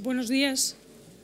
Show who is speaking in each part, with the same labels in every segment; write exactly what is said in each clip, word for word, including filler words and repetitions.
Speaker 1: Buenos días.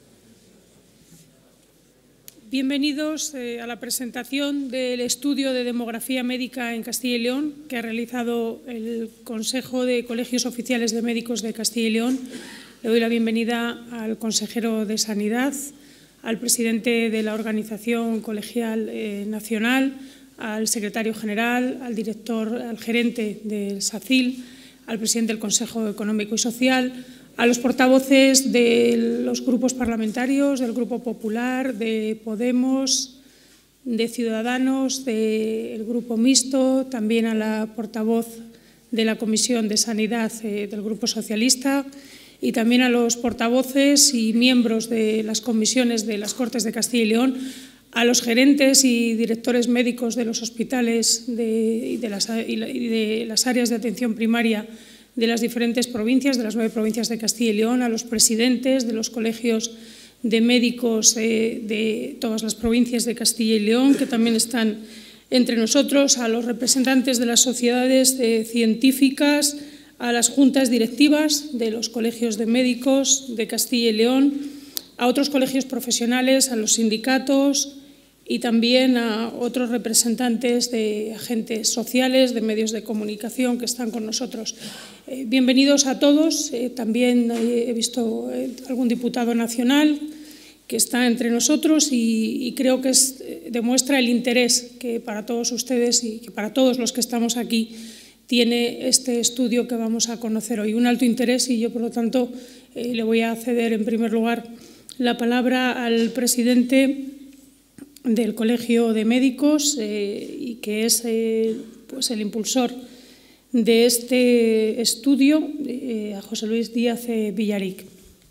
Speaker 1: Bienvenidos eh, a la presentación del estudio de demografía médica en Castilla y León que ha realizado el Consejo de Colegios Oficiales de Médicos de Castilla y León. Le doy la bienvenida al consejero de Sanidad, al presidente de la Organización Colegial eh, Nacional, al secretario general, al director, al gerente del SACIL, al presidente del Consejo Económico y Social, a los portavoces de los grupos parlamentarios, del Grupo Popular, de Podemos, de Ciudadanos, del Grupo Mixto, también a la portavoz de la Comisión de Sanidad eh, del Grupo Socialista y también a los portavoces y miembros de las comisiones de las Cortes de Castilla y León, a los gerentes y directores médicos de los hospitales de, y, de las, y de las áreas de atención primaria de las diferentes provincias, de las nueve provincias de Castilla y León, a los presidentes de los colegios de médicos eh, de todas las provincias de Castilla y León, que también están entre nosotros, a los representantes de las sociedades eh, científicas, a las juntas directivas de los colegios de médicos de Castilla y León, a otros colegios profesionales, a los sindicatos y también a otros representantes de agentes sociales, de medios de comunicación que están con nosotros. Eh, bienvenidos a todos. Eh, también eh, he visto eh, algún diputado nacional que está entre nosotros y, y creo que es, eh, demuestra el interés que para todos ustedes y que para todos los que estamos aquí tiene este estudio que vamos a conocer hoy. Un alto interés y yo, por lo tanto, eh, le voy a ceder en primer lugar la palabra al presidente del Colegio de Médicos eh, y que es eh, pues el impulsor de este estudio, eh, a José Luis Díaz eh, Villaric.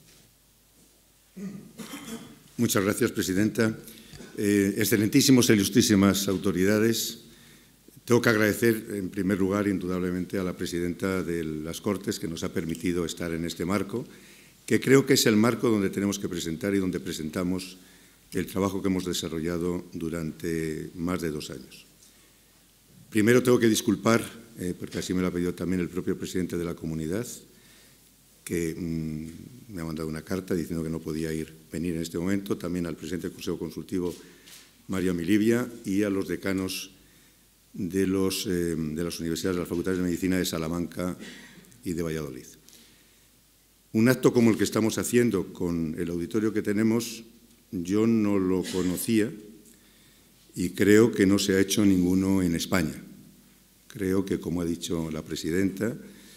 Speaker 2: Muchas gracias, presidenta. Eh, excelentísimos e ilustrísimas autoridades, tengo que agradecer en primer lugar indudablemente a la presidenta de las Cortes que nos ha permitido estar en este marco, que creo que es el marco donde tenemos que presentar y donde presentamos el trabajo que hemos desarrollado durante más de dos años. Primero tengo que disculpar, eh, porque así me lo ha pedido también el propio presidente de la comunidad, que mmm, me ha mandado una carta diciendo que no podía ir, venir en este momento, también al presidente del Consejo Consultivo, Mario Milibia, y a los decanos de, los, eh, de las universidades, de las facultades de medicina de Salamanca y de Valladolid. Un acto como el que estamos haciendo con el auditorio que tenemos, yo no lo conocía y creo que no se ha hecho ninguno en España. Creo que, como ha dicho la presidenta,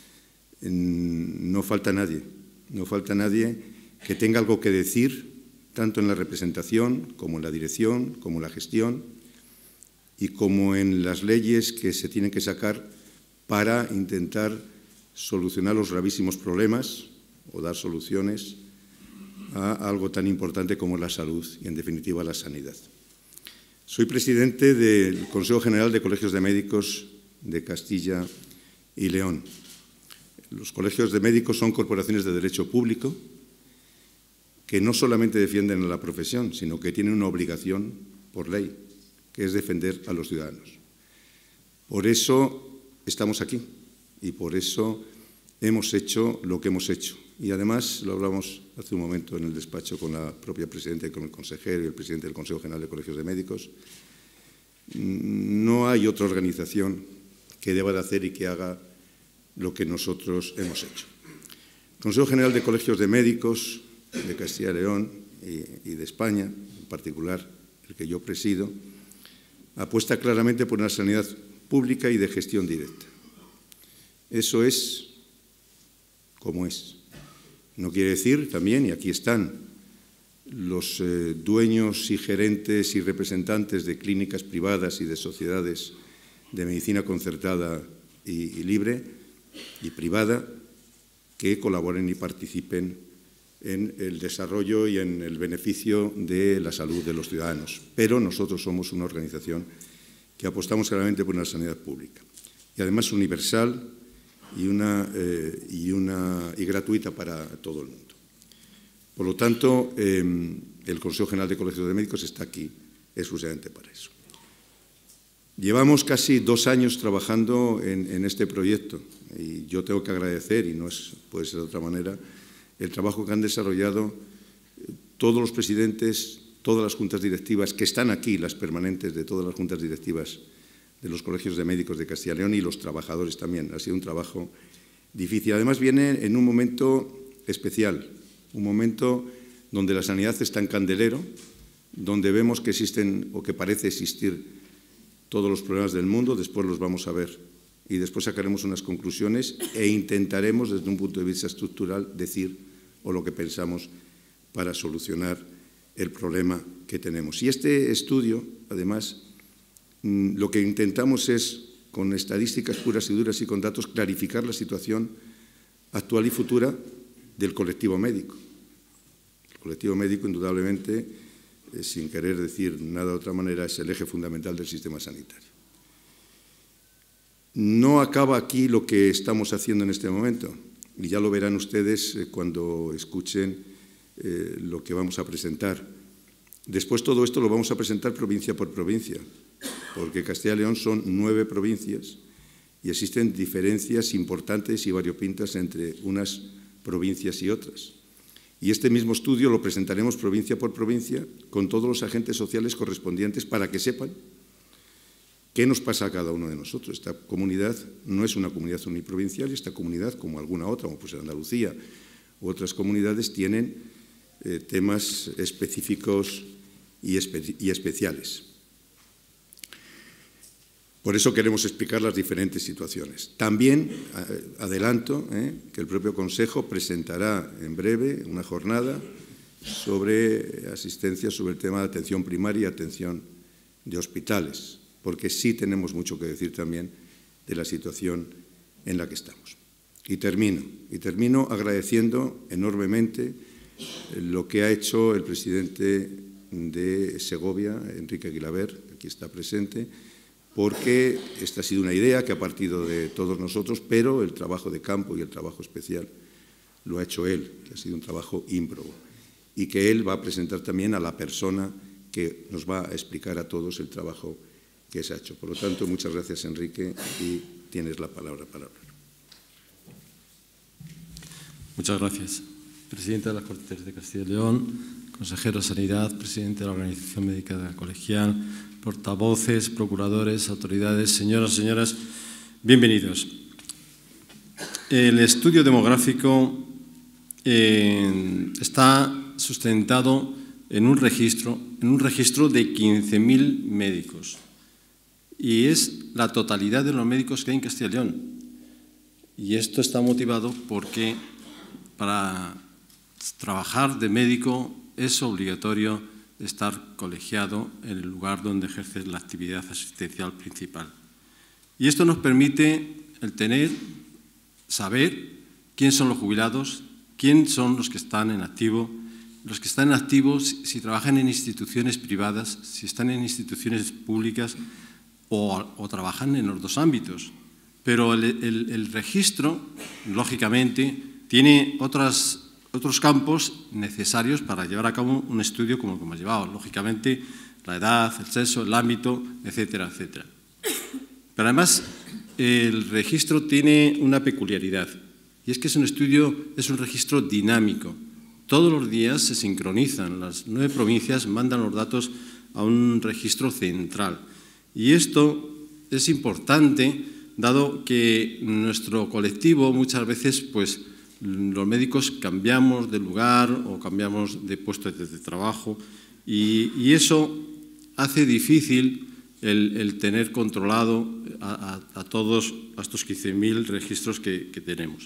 Speaker 2: no falta nadie, no falta nadie que tenga algo que decir, tanto en la representación, como en la dirección, como en la gestión y como en las leyes que se tienen que sacar para intentar solucionar los gravísimos problemas o dar soluciones a algo tan importante como la salud y, en definitiva, la sanidad. Soy presidente del Consejo General de Colegios de Médicos de Castilla y León. Los colegios de médicos son corporaciones de derecho público que no solamente defienden a la profesión, sino que tienen una obligación por ley, que es defender a los ciudadanos. Por eso estamos aquí y por eso hemos hecho lo que hemos hecho. Y además, lo hablamos hace un momento en el despacho con la propia presidenta y con el consejero y el presidente del Consejo General de Colegios de Médicos, no hay otra organización que deba de hacer y que haga lo que nosotros hemos hecho. El Consejo General de Colegios de Médicos de Castilla y León y, y de España, en particular el que yo presido, apuesta claramente por una sanidad pública y de gestión directa. Eso es como es. No quiere decir también, y aquí están, los eh, dueños y gerentes y representantes de clínicas privadas y de sociedades de medicina concertada y, y libre y privada que colaboren y participen en el desarrollo y en el beneficio de la salud de los ciudadanos. Pero nosotros somos una organización que apostamos claramente por una sanidad pública y además universal y, una, eh, y, una, y gratuita para todo el mundo. Por lo tanto, eh, el Consejo General de Colegios de Médicos está aquí exclusivamente para eso. Llevamos casi dos años trabajando en, en este proyecto y yo tengo que agradecer, y no es, puede ser de otra manera, el trabajo que han desarrollado todos los presidentes, todas las juntas directivas, que están aquí, las permanentes de todas las juntas directivas de los colegios de médicos de Castilla y León, y los trabajadores también. Ha sido un trabajo difícil. Además, viene en un momento especial, un momento donde la sanidad está en candelero, donde vemos que existen o que parece existir todos los problemas del mundo. Después los vamos a ver y después sacaremos unas conclusiones e intentaremos, desde un punto de vista estructural, decir o lo que pensamos para solucionar el problema que tenemos. Y este estudio, además, lo que intentamos es, con estadísticas puras y duras y con datos, clarificar la situación actual y futura del colectivo médico. El colectivo médico, indudablemente, eh, sin querer decir nada de otra manera, es el eje fundamental del sistema sanitario. No acaba aquí lo que estamos haciendo en este momento, y ya lo verán ustedes eh, cuando escuchen eh, lo que vamos a presentar. Después todo esto lo vamos a presentar provincia por provincia, porque Castilla y León son nueve provincias y existen diferencias importantes y variopintas entre unas provincias y otras. Y este mismo estudio lo presentaremos provincia por provincia con todos los agentes sociales correspondientes para que sepan qué nos pasa a cada uno de nosotros. Esta comunidad no es una comunidad uniprovincial y esta comunidad, como alguna otra, como pues Andalucía u otras comunidades, tienen eh, temas específicos y, espe y especiales. Por eso queremos explicar las diferentes situaciones. También eh, adelanto eh, que el propio Consejo presentará en breve una jornada sobre asistencia, sobre el tema de atención primaria y atención de hospitales, porque sí tenemos mucho que decir también de la situación en la que estamos. Y termino, y termino agradeciendo enormemente lo que ha hecho el presidente de Segovia, Enrique Guilaber, aquí está presente, porque esta ha sido una idea que ha partido de todos nosotros, pero el trabajo de campo y el trabajo especial lo ha hecho él, que ha sido un trabajo ímprobo, y que él va a presentar también a la persona que nos va a explicar a todos el trabajo que se ha hecho. Por lo tanto, muchas gracias, Enrique, y tienes la palabra para hablar.
Speaker 3: Muchas gracias. Presidente de las Cortes de Castilla y León, consejero de Sanidad, presidente de la Organización Médica Colegial, portavoces, procuradores, autoridades, señoras y señoras, bienvenidos. El estudio demográfico eh, está sustentado en un registro, en un registro de quince mil médicos y es la totalidad de los médicos que hay en Castilla y León. Y esto está motivado porque para trabajar de médico es obligatorio estar colegiado en el lugar donde ejerces la actividad asistencial principal. Y esto nos permite el tener, saber quién son los jubilados, quién son los que están en activo, los que están en activo si, si trabajan en instituciones privadas, si están en instituciones públicas o, o trabajan en los dos ámbitos. Pero el, el, el registro, lógicamente, tiene otras otros campos necesarios para llevar a cabo un estudio como el que hemos llevado. Lógicamente, la edad, el sexo, el ámbito, etcétera, etcétera. Pero además, el registro tiene una peculiaridad, y es que es un estudio, es un registro dinámico. Todos los días se sincronizan, las nueve provincias mandan los datos a un registro central. Y esto es importante, dado que nuestro colectivo muchas veces, pues, los médicos cambiamos de lugar o cambiamos de puesto de trabajo y, y eso hace difícil el, el tener controlado a, a, a todos a estos quince mil registros que, que tenemos.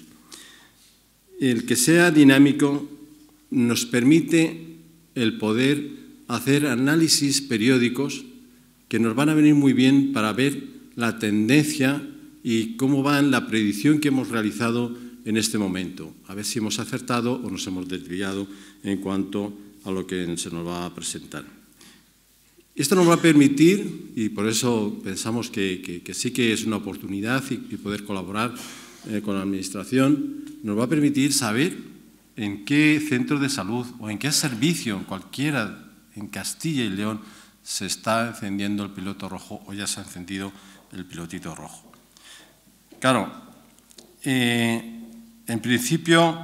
Speaker 3: El que sea dinámico nos permite el poder hacer análisis periódicos que nos van a venir muy bien para ver la tendencia y cómo va en la predicción que hemos realizado en este momento, a ver si hemos acertado o nos hemos desviado en cuanto a lo que se nos va a presentar. Esto nos va a permitir, y por eso pensamos que, que, que sí que es una oportunidad y, y poder colaborar eh, con la Administración, nos va a permitir saber en qué centro de salud o en qué servicio, cualquiera en Castilla y León, se está encendiendo el piloto rojo o ya se ha encendido el pilotito rojo. Claro, eh, en principio,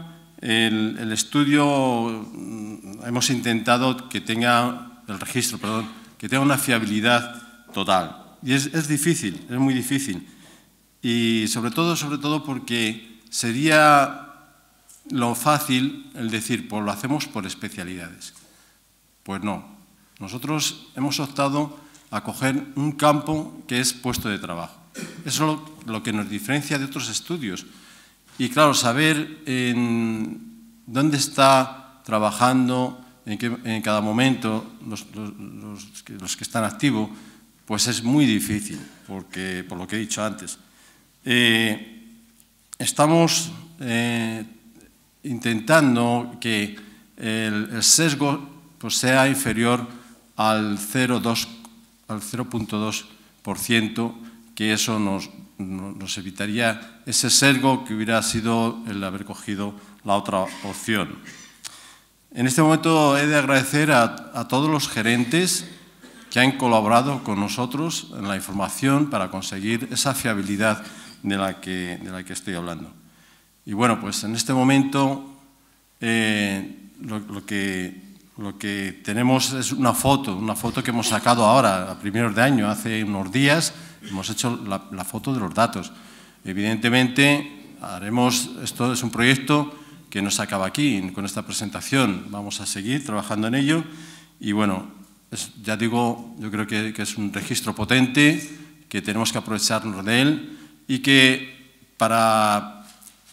Speaker 3: el, el estudio hemos intentado que tenga, el registro, perdón, que tenga una fiabilidad total. Y es, es difícil, es muy difícil. Y sobre todo, sobre todo porque sería lo fácil el decir, pues lo hacemos por especialidades. Pues no. Nosotros hemos optado a coger un campo que es puesto de trabajo. Eso es lo, lo que nos diferencia de otros estudios. Y claro, saber en dónde está trabajando, en, qué, en cada momento, los, los, los, que, los que están activos, pues es muy difícil, porque, por lo que he dicho antes. Eh, estamos eh, intentando que el, el sesgo pues, sea inferior al cero punto dos por ciento, que eso nos, nos evitaría ese sesgo que hubiera sido el haber cogido la otra opción. En este momento he de agradecer a, a todos los gerentes que han colaborado con nosotros en la información para conseguir esa fiabilidad de la que, de la que estoy hablando. Y bueno, pues en este momento eh, lo, lo, que, lo que tenemos es una foto, una foto que hemos sacado ahora, a primeros de año, hace unos días, hemos hecho la, la foto de los datos. Evidentemente, haremos, esto es un proyecto que no se acaba aquí, con esta presentación, vamos a seguir trabajando en ello y bueno, es, ya digo, yo creo que, que es un registro potente, que tenemos que aprovecharnos de él y que para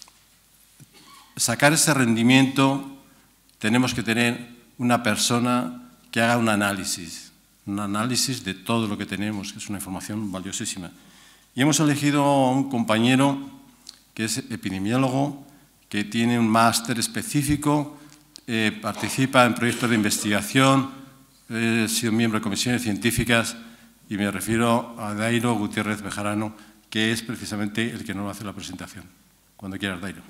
Speaker 3: sacar ese rendimiento tenemos que tener una persona que haga un análisis, un análisis de todo lo que tenemos, que es una información valiosísima. Y hemos elegido a un compañero que es epidemiólogo, que tiene un máster específico, eh, participa en proyectos de investigación, he sido miembro de comisiones científicas y me refiero a Dairo Gutiérrez Bejarano, que es precisamente el que nos va a hacer la presentación. Cuando quieras, Dairo.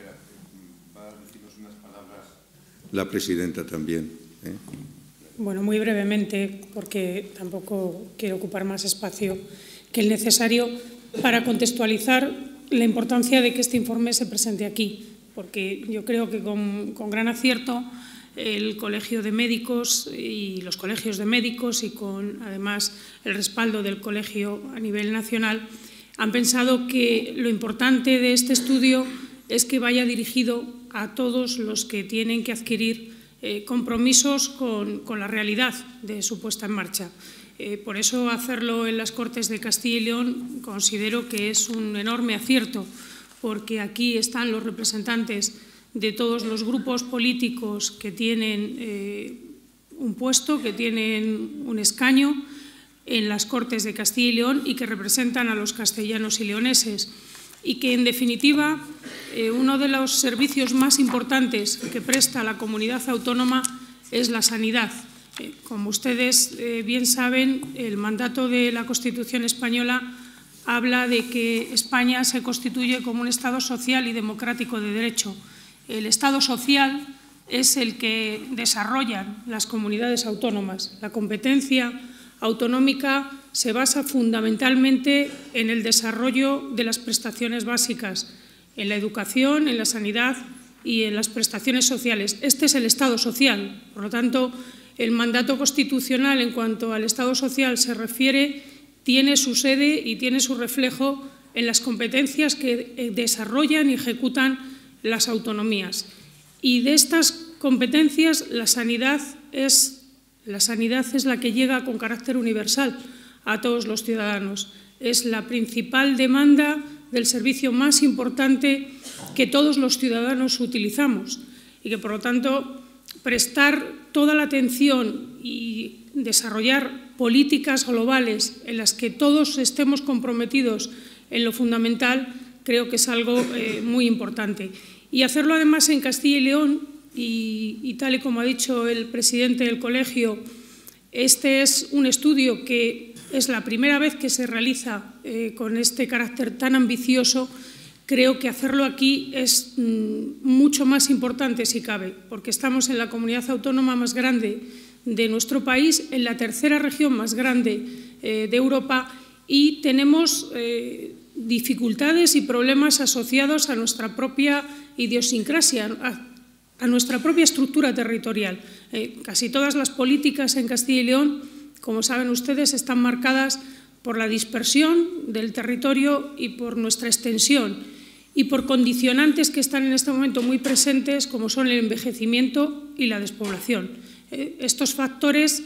Speaker 2: Va a decirnos unas palabras la presidenta también. ¿eh?
Speaker 1: Bueno, muy brevemente, porque tampoco quiero ocupar más espacio que el necesario para contextualizar la importancia de que este informe se presente aquí, porque yo creo que con, con gran acierto el Colegio de Médicos y los colegios de médicos y con, además, el respaldo del colegio a nivel nacional, han pensado que lo importante de este estudio es que vaya dirigido a todos los que tienen que adquirir eh, compromisos con, con la realidad de su puesta en marcha. Eh, por eso, hacerlo en las Cortes de Castilla y León considero que es un enorme acierto, porque aquí están los representantes de todos los grupos políticos que tienen eh, un puesto, que tienen un escaño en las Cortes de Castilla y León y que representan a los castellanos y leoneses. Y que, en definitiva, eh, uno de los servicios más importantes que presta la comunidad autónoma es la sanidad. Eh, como ustedes eh, bien saben, el mandato de la Constitución española habla de que España se constituye como un Estado social y democrático de derecho. El Estado social es el que desarrollan las comunidades autónomas. La competencia autonómica se basa fundamentalmente en el desarrollo de las prestaciones básicas, en la educación, en la sanidad y en las prestaciones sociales. Este es el Estado social. Por lo tanto, el mandato constitucional en cuanto al Estado social se refiere tiene su sede y tiene su reflejo en las competencias que desarrollan y ejecutan las autonomías. Y de estas competencias, la sanidad es, la sanidad es la que llega con carácter universal a todos los ciudadanos. Es la principal demanda del servicio más importante que todos los ciudadanos utilizamos y que, por lo tanto, prestar toda la atención y desarrollar políticas globales en las que todos estemos comprometidos en lo fundamental, creo que es algo eh, muy importante. Y hacerlo además en Castilla y León, y, y tal y como ha dicho el presidente del colegio, este es un estudio que es la primera vez que se realiza eh, con este carácter tan ambicioso. Creo que hacerlo aquí es mm, mucho más importante si cabe, porque estamos en la comunidad autónoma más grande de nuestro país, en la tercera región más grande eh, de Europa y tenemos eh, dificultades y problemas asociados a nuestra propia idiosincrasia, a a nuestra propia estructura territorial. Eh, casi todas las políticas en Castilla y León, como saben ustedes, están marcadas por la dispersión del territorio y por nuestra extensión y por condicionantes que están en este momento muy presentes, como son el envejecimiento y la despoblación. Eh, estos factores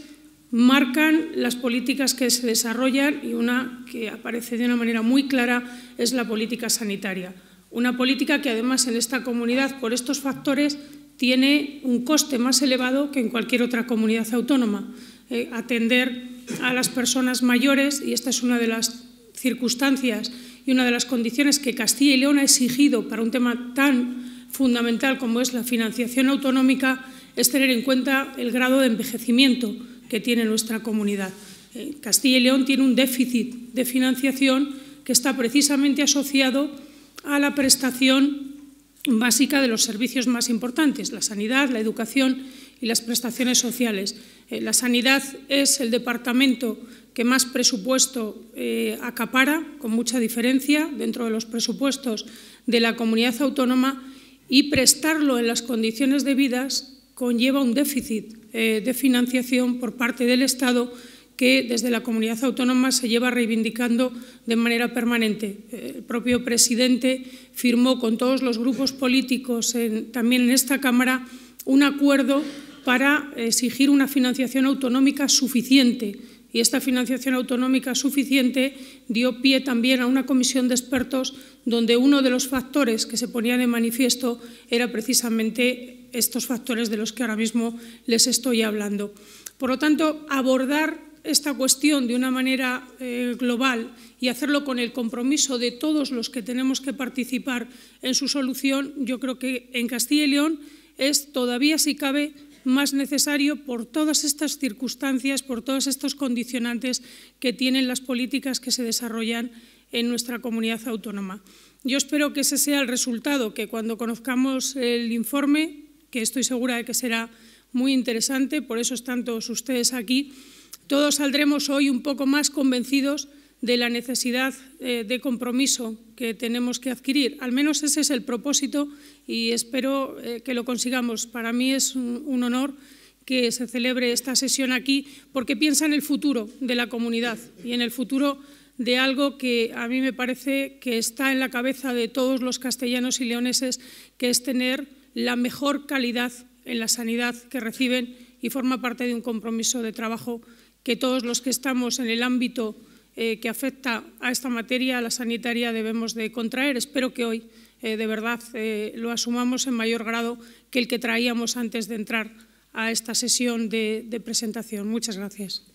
Speaker 1: marcan las políticas que se desarrollan y una que aparece de una manera muy clara es la política sanitaria. Una política que además en esta comunidad, por estos factores, tiene un coste más elevado que en cualquier otra comunidad autónoma. Eh, atender a las personas mayores, y esta es una de las circunstancias y una de las condiciones que Castilla y León ha exigido para un tema tan fundamental como es la financiación autonómica, es tener en cuenta el grado de envejecimiento que tiene nuestra comunidad. Eh, Castilla y León tiene un déficit de financiación que está precisamente asociado a la prestación básica de los servicios más importantes, la sanidad, la educación y las prestaciones sociales. Eh, la sanidad es el departamento que más presupuesto eh, acapara, con mucha diferencia, dentro de los presupuestos de la comunidad autónoma, y prestarlo en las condiciones debidas conlleva un déficit eh, de financiación por parte del Estado que desde la comunidad autónoma se lleva reivindicando de manera permanente. El propio presidente firmó con todos los grupos políticos, en, también en esta Cámara, un acuerdo para exigir una financiación autonómica suficiente. Y esta financiación autonómica suficiente dio pie también a una comisión de expertos donde uno de los factores que se ponía de manifiesto era precisamente estos factores de los que ahora mismo les estoy hablando. Por lo tanto, abordar esta cuestión de una manera eh, global y hacerlo con el compromiso de todos los que tenemos que participar en su solución, yo creo que en Castilla y León es todavía, si cabe, más necesario por todas estas circunstancias, por todos estos condicionantes que tienen las políticas que se desarrollan en nuestra comunidad autónoma. Yo espero que ese sea el resultado, que cuando conozcamos el informe, que estoy segura de que será muy interesante, por eso están todos ustedes aquí, todos saldremos hoy un poco más convencidos de la necesidad eh, de compromiso que tenemos que adquirir. Al menos ese es el propósito y espero eh, que lo consigamos. Para mí es un, un honor que se celebre esta sesión aquí porque piensa en el futuro de la comunidad y en el futuro de algo que a mí me parece que está en la cabeza de todos los castellanos y leoneses, que es tener la mejor calidad en la sanidad que reciben y forma parte de un compromiso de trabajo que todos los que estamos en el ámbito eh, que afecta a esta materia, a la sanitaria, debemos de contraer. Espero que hoy eh, de verdad eh, lo asumamos en mayor grado que el que traíamos antes de entrar a esta sesión de, de presentación. Muchas gracias.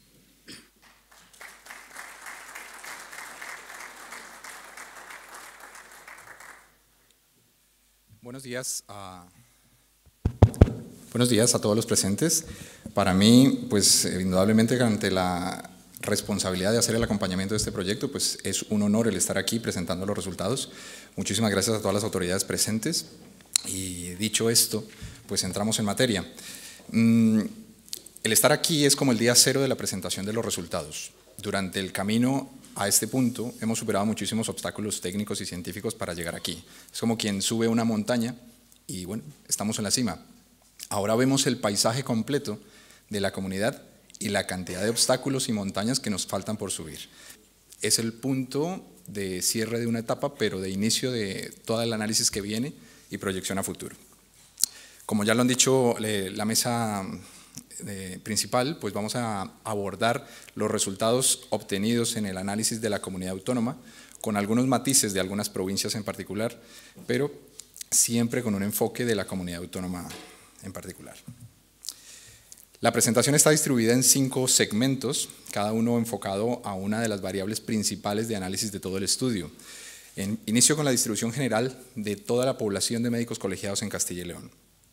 Speaker 4: Buenos días a, buenos días a todos los presentes. Para mí, pues indudablemente ante la responsabilidad de hacer el acompañamiento de este proyecto, pues es un honor el estar aquí presentando los resultados. Muchísimas gracias a todas las autoridades presentes. Y dicho esto, pues entramos en materia. Mm, el estar aquí es como el día cero de la presentación de los resultados. Durante el camino a este punto hemos superado muchísimos obstáculos técnicos y científicos para llegar aquí. Es como quien sube una montaña y bueno, estamos en la cima. Ahora vemos el paisaje completo de la comunidad y la cantidad de obstáculos y montañas que nos faltan por subir. Es el punto de cierre de una etapa, pero de inicio de todo el análisis que viene y proyección a futuro. Como ya lo han dicho la mesa Eh, principal, pues vamos a abordar los resultados obtenidos en el análisis de la comunidad autónoma, con algunos matices de algunas provincias en particular, pero siempre con un enfoque de la comunidad autónoma en particular. La presentación está distribuida en cinco segmentos, cada uno enfocado a una de las variables principales de análisis de todo el estudio. En, inicio con la distribución general de toda la población de médicos colegiados en Castilla y León.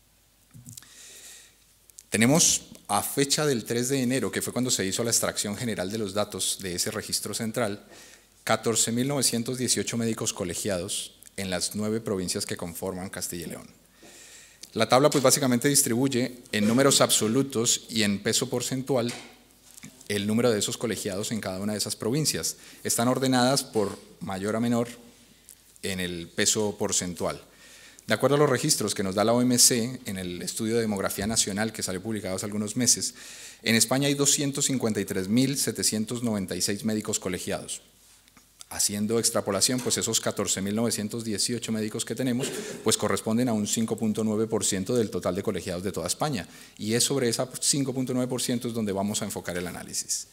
Speaker 4: Tenemos a fecha del tres de enero, que fue cuando se hizo la extracción general de los datos de ese registro central, catorce mil novecientos dieciocho médicos colegiados en las nueve provincias que conforman Castilla y León. La tabla pues básicamente distribuye en números absolutos y en peso porcentual el número de esos colegiados en cada una de esas provincias. Están ordenadas por mayor a menor en el peso porcentual. De acuerdo a los registros que nos da la O M C en el estudio de demografía nacional que salió publicado hace algunos meses, en España hay doscientos cincuenta y tres mil setecientos noventa y seis médicos colegiados. Haciendo extrapolación, pues esos catorce mil novecientos dieciocho médicos que tenemos, pues corresponden a un cinco punto nueve por ciento del total de colegiados de toda España. Y es sobre ese cinco punto nueve por ciento es donde vamos a enfocar el análisis.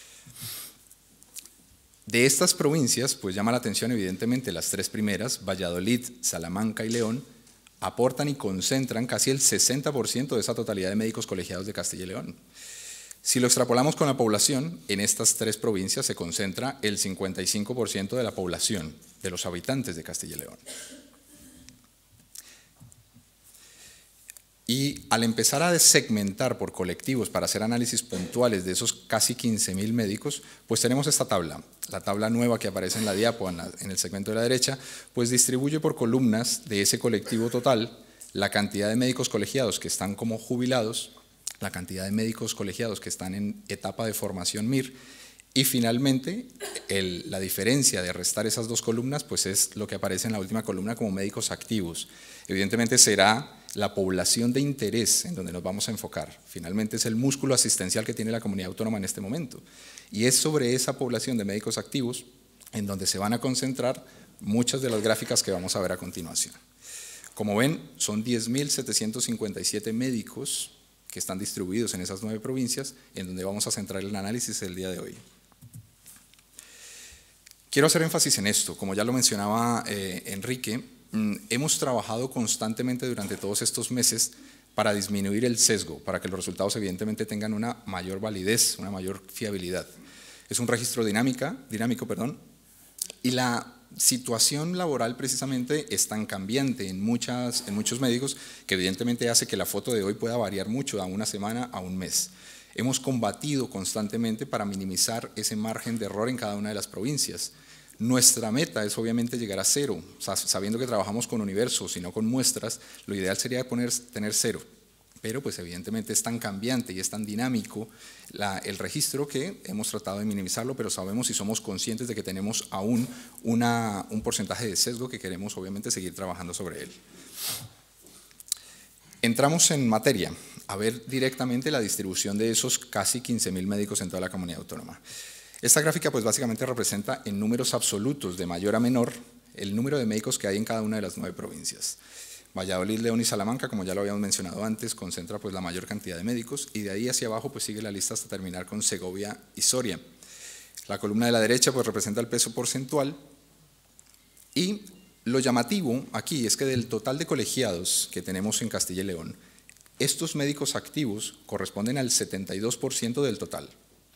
Speaker 4: De estas provincias, pues llama la atención evidentemente las tres primeras, Valladolid, Salamanca y León, aportan y concentran casi el sesenta por ciento de esa totalidad de médicos colegiados de Castilla y León. Si lo extrapolamos con la población, en estas tres provincias se concentra el cincuenta y cinco por ciento de la población, de los habitantes de Castilla y León. Y al empezar a segmentar por colectivos para hacer análisis puntuales de esos casi quince mil médicos, pues tenemos esta tabla. La tabla nueva que aparece en la diapo, en, la, en el segmento de la derecha, pues distribuye por columnas de ese colectivo total la cantidad de médicos colegiados que están como jubilados, la cantidad de médicos colegiados que están en etapa de formación M I R, y finalmente el, la diferencia de restar esas dos columnas pues es lo que aparece en la última columna como médicos activos. Evidentemente será la población de interés en donde nos vamos a enfocar. Finalmente es el músculo asistencial que tiene la comunidad autónoma en este momento. Y es sobre esa población de médicos activos en donde se van a concentrar muchas de las gráficas que vamos a ver a continuación. Como ven, son diez mil setecientos cincuenta y siete médicos que están distribuidos en esas nueve provincias en donde vamos a centrar el análisis el día de hoy. Quiero hacer énfasis en esto, como ya lo mencionaba eh, Enrique, hemos trabajado constantemente durante todos estos meses para disminuir el sesgo, para que los resultados evidentemente tengan una mayor validez, una mayor fiabilidad. Es un registro dinámica, dinámico, perdón, y la situación laboral precisamente es tan cambiante en, muchas, en muchos médicos que evidentemente hace que la foto de hoy pueda variar mucho de una semana a un mes. Hemos combatido constantemente para minimizar ese margen de error en cada una de las provincias. Nuestra meta es obviamente llegar a cero, sabiendo que trabajamos con universos y no con muestras, lo ideal sería poner, tener cero, pero pues evidentemente es tan cambiante y es tan dinámico la, el registro que hemos tratado de minimizarlo, pero sabemos y somos conscientes de que tenemos aún una, un porcentaje de sesgo que queremos obviamente seguir trabajando sobre él. Entramos en materia, a ver directamente la distribución de esos casi quince mil médicos en toda la comunidad autónoma. Esta gráfica pues básicamente representa en números absolutos de mayor a menor el número de médicos que hay en cada una de las nueve provincias. Valladolid, León y Salamanca, como ya lo habíamos mencionado antes, concentra pues la mayor cantidad de médicos y de ahí hacia abajo pues sigue la lista hasta terminar con Segovia y Soria. La columna de la derecha pues representa el peso porcentual y lo llamativo aquí es que del total de colegiados que tenemos en Castilla y León, estos médicos activos corresponden al setenta y dos por ciento del total.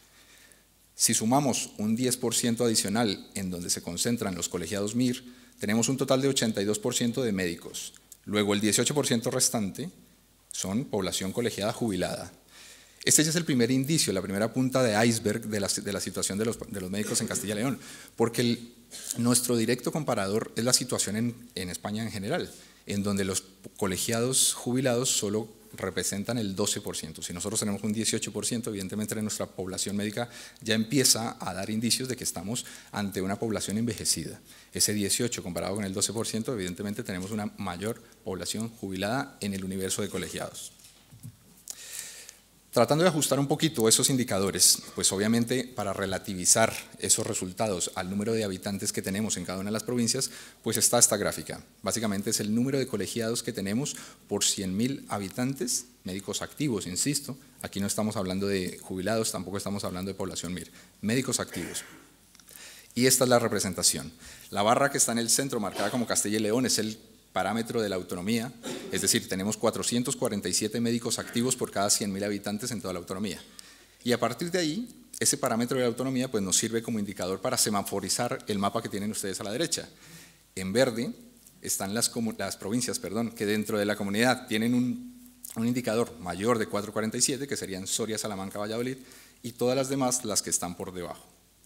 Speaker 4: Si sumamos un diez por ciento adicional en donde se concentran los colegiados M I R, tenemos un total de ochenta y dos por ciento de médicos. Luego el dieciocho por ciento restante son población colegiada jubilada. Este ya es el primer indicio, la primera punta de iceberg de la, de la situación de los, de los médicos en Castilla y León, porque el, nuestro directo comparador es la situación en, en España en general, en donde los colegiados jubilados solo representan el doce por ciento. Si nosotros tenemos un dieciocho por ciento, evidentemente nuestra población médica ya empieza a dar indicios de que estamos ante una población envejecida. Ese dieciocho comparado con el doce por ciento, evidentemente tenemos una mayor población jubilada en el universo de colegiados. Tratando de ajustar un poquito esos indicadores, pues obviamente para relativizar esos resultados al número de habitantes que tenemos en cada una de las provincias, pues está esta gráfica. Básicamente es el número de colegiados que tenemos por cien mil habitantes, médicos activos, insisto. Aquí no estamos hablando de jubilados, tampoco estamos hablando de población M I R, médicos activos. Y esta es la representación. La barra que está en el centro, marcada como Castilla y León, es el parámetro de la autonomía, es decir, tenemos cuatrocientos cuarenta y siete médicos activos por cada cien mil habitantes en toda la autonomía. Y a partir de ahí, ese parámetro de la autonomía pues, nos sirve como indicador para semaforizar el mapa que tienen ustedes a la derecha. En verde están las, las provincias perdón, que dentro de la comunidad tienen un, un indicador mayor de cuatrocientos cuarenta y siete, que serían Soria, Salamanca, Valladolid, y todas las demás las que están por debajo.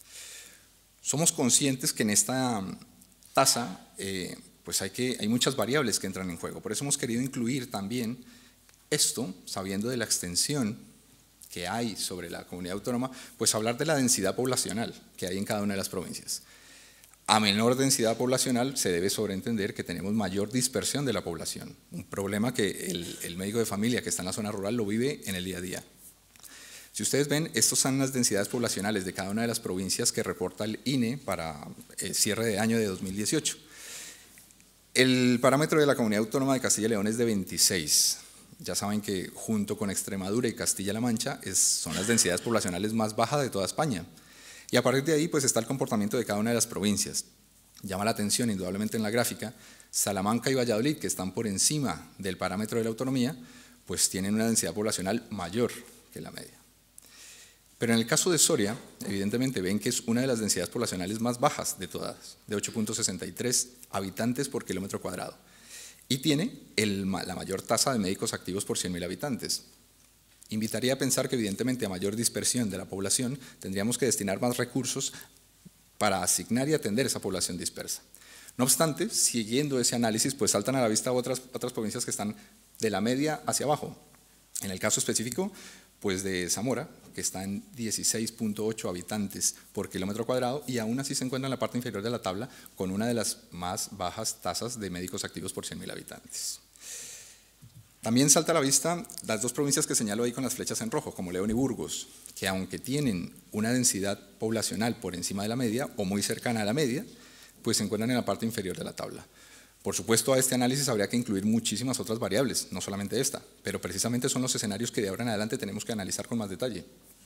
Speaker 4: Somos conscientes que en esta tasa eh, pues hay, que, hay muchas variables que entran en juego. Por eso hemos querido incluir también esto, sabiendo de la extensión que hay sobre la comunidad autónoma, pues hablar de la densidad poblacional que hay en cada una de las provincias. A menor densidad poblacional se debe sobreentender que tenemos mayor dispersión de la población, un problema que el, el médico de familia que está en la zona rural lo vive en el día a día. Si ustedes ven, estas son las densidades poblacionales de cada una de las provincias que reporta el I N E para el cierre de año de dos mil dieciocho. El parámetro de la Comunidad Autónoma de Castilla y León es de veintiséis. Ya saben que junto con Extremadura y Castilla-La Mancha es, son las densidades poblacionales más bajas de toda España. Y a partir de ahí pues está el comportamiento de cada una de las provincias. Llama la atención indudablemente en la gráfica, Salamanca y Valladolid, que están por encima del parámetro de la autonomía, pues tienen una densidad poblacional mayor que la media. Pero en el caso de Soria, evidentemente ven que es una de las densidades poblacionales más bajas de todas, de ocho punto sesenta y tres habitantes por kilómetro cuadrado, y tiene el, la mayor tasa de médicos activos por cien mil habitantes. Invitaría a pensar que evidentemente a mayor dispersión de la población tendríamos que destinar más recursos para asignar y atender esa población dispersa. No obstante, siguiendo ese análisis, pues saltan a la vista otras, otras provincias que están de la media hacia abajo. En el caso específico, pues de Zamora, que está en dieciséis punto ocho habitantes por kilómetro cuadrado y aún así se encuentra en la parte inferior de la tabla con una de las más bajas tasas de médicos activos por cien mil habitantes. También salta a la vista las dos provincias que señalo ahí con las flechas en rojo, como León y Burgos, que aunque tienen una densidad poblacional por encima de la media o muy cercana a la media, pues se encuentran en la parte inferior de la tabla. Por supuesto, a este análisis habría que incluir muchísimas otras variables, no solamente esta, pero precisamente son los escenarios que de ahora en adelante tenemos que analizar con más detalle.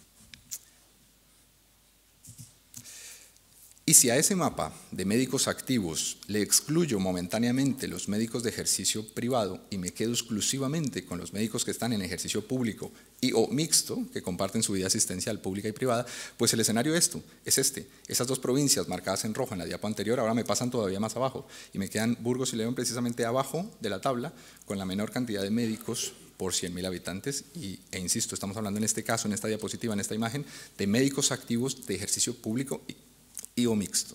Speaker 4: Y si a ese mapa de médicos activos le excluyo momentáneamente los médicos de ejercicio privado y me quedo exclusivamente con los médicos que están en ejercicio público y o mixto, que comparten su vida asistencial pública y privada, pues el escenario esto, es este. Esas dos provincias marcadas en rojo en la diapo anterior ahora me pasan todavía más abajo y me quedan Burgos y León precisamente abajo de la tabla con la menor cantidad de médicos por cien mil habitantes y, e insisto, estamos hablando en este caso, en esta diapositiva, en esta imagen, de médicos activos de ejercicio público y y o mixto.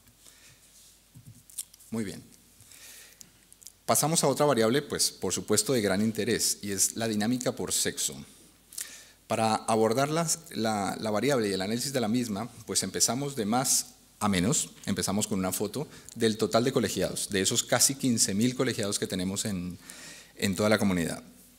Speaker 4: Muy bien. Pasamos a otra variable, pues por supuesto de gran interés, y es la dinámica por sexo. Para abordar las, la, la variable y el análisis de la misma, pues empezamos de más a menos, empezamos con una foto del total de colegiados, de esos casi quince mil colegiados que tenemos en, en toda la comunidad.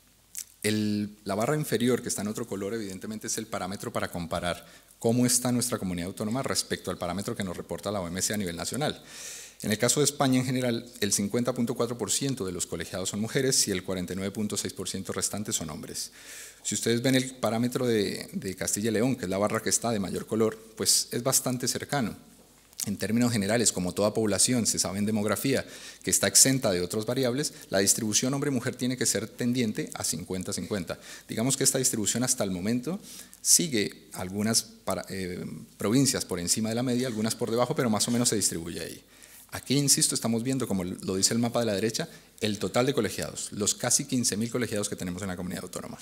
Speaker 4: El, la barra inferior, que está en otro color, evidentemente es el parámetro para comparar cómo está nuestra comunidad autónoma respecto al parámetro que nos reporta la O M S a nivel nacional. En el caso de España en general, el cincuenta punto cuatro por ciento de los colegiados son mujeres y el cuarenta y nueve punto seis por ciento restantes son hombres. Si ustedes ven el parámetro de, de Castilla y León, que es la barra que está de mayor color, pues es bastante cercano. En términos generales, como toda población se sabe en demografía que está exenta de otras variables, la distribución hombre-mujer tiene que ser tendiente a cincuenta cincuenta. Digamos que esta distribución hasta el momento sigue algunas para, eh, provincias por encima de la media, algunas por debajo, pero más o menos se distribuye ahí. Aquí, insisto, estamos viendo, como lo dice el mapa de la derecha, el total de colegiados, los casi quince mil colegiados que tenemos en la comunidad autónoma.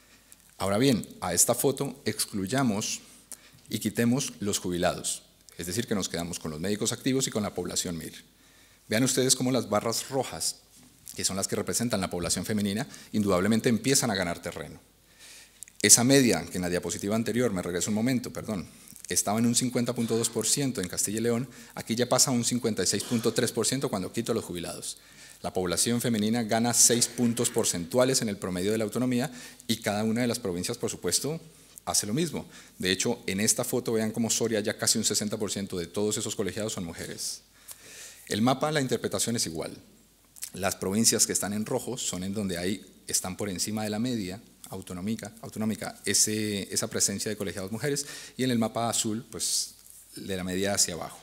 Speaker 4: Ahora bien, a esta foto excluyamos y quitemos los jubilados. Es decir, que nos quedamos con los médicos activos y con la población M I R. Vean ustedes cómo las barras rojas, que son las que representan la población femenina, indudablemente empiezan a ganar terreno. Esa media, que en la diapositiva anterior, me regreso un momento, perdón, estaba en un cincuenta punto dos por ciento en Castilla y León, aquí ya pasa a un cincuenta y seis punto tres por ciento cuando quito a los jubilados. La población femenina gana seis puntos porcentuales en el promedio de la autonomía y cada una de las provincias, por supuesto, hace lo mismo. De hecho, en esta foto vean cómo Soria ya casi un sesenta por ciento de todos esos colegiados son mujeres. El mapa, la interpretación es igual. Las provincias que están en rojo son en donde hay, están por encima de la media autonómica, autonómica ese, esa presencia de colegiados mujeres, y en el mapa azul, pues de la media hacia abajo.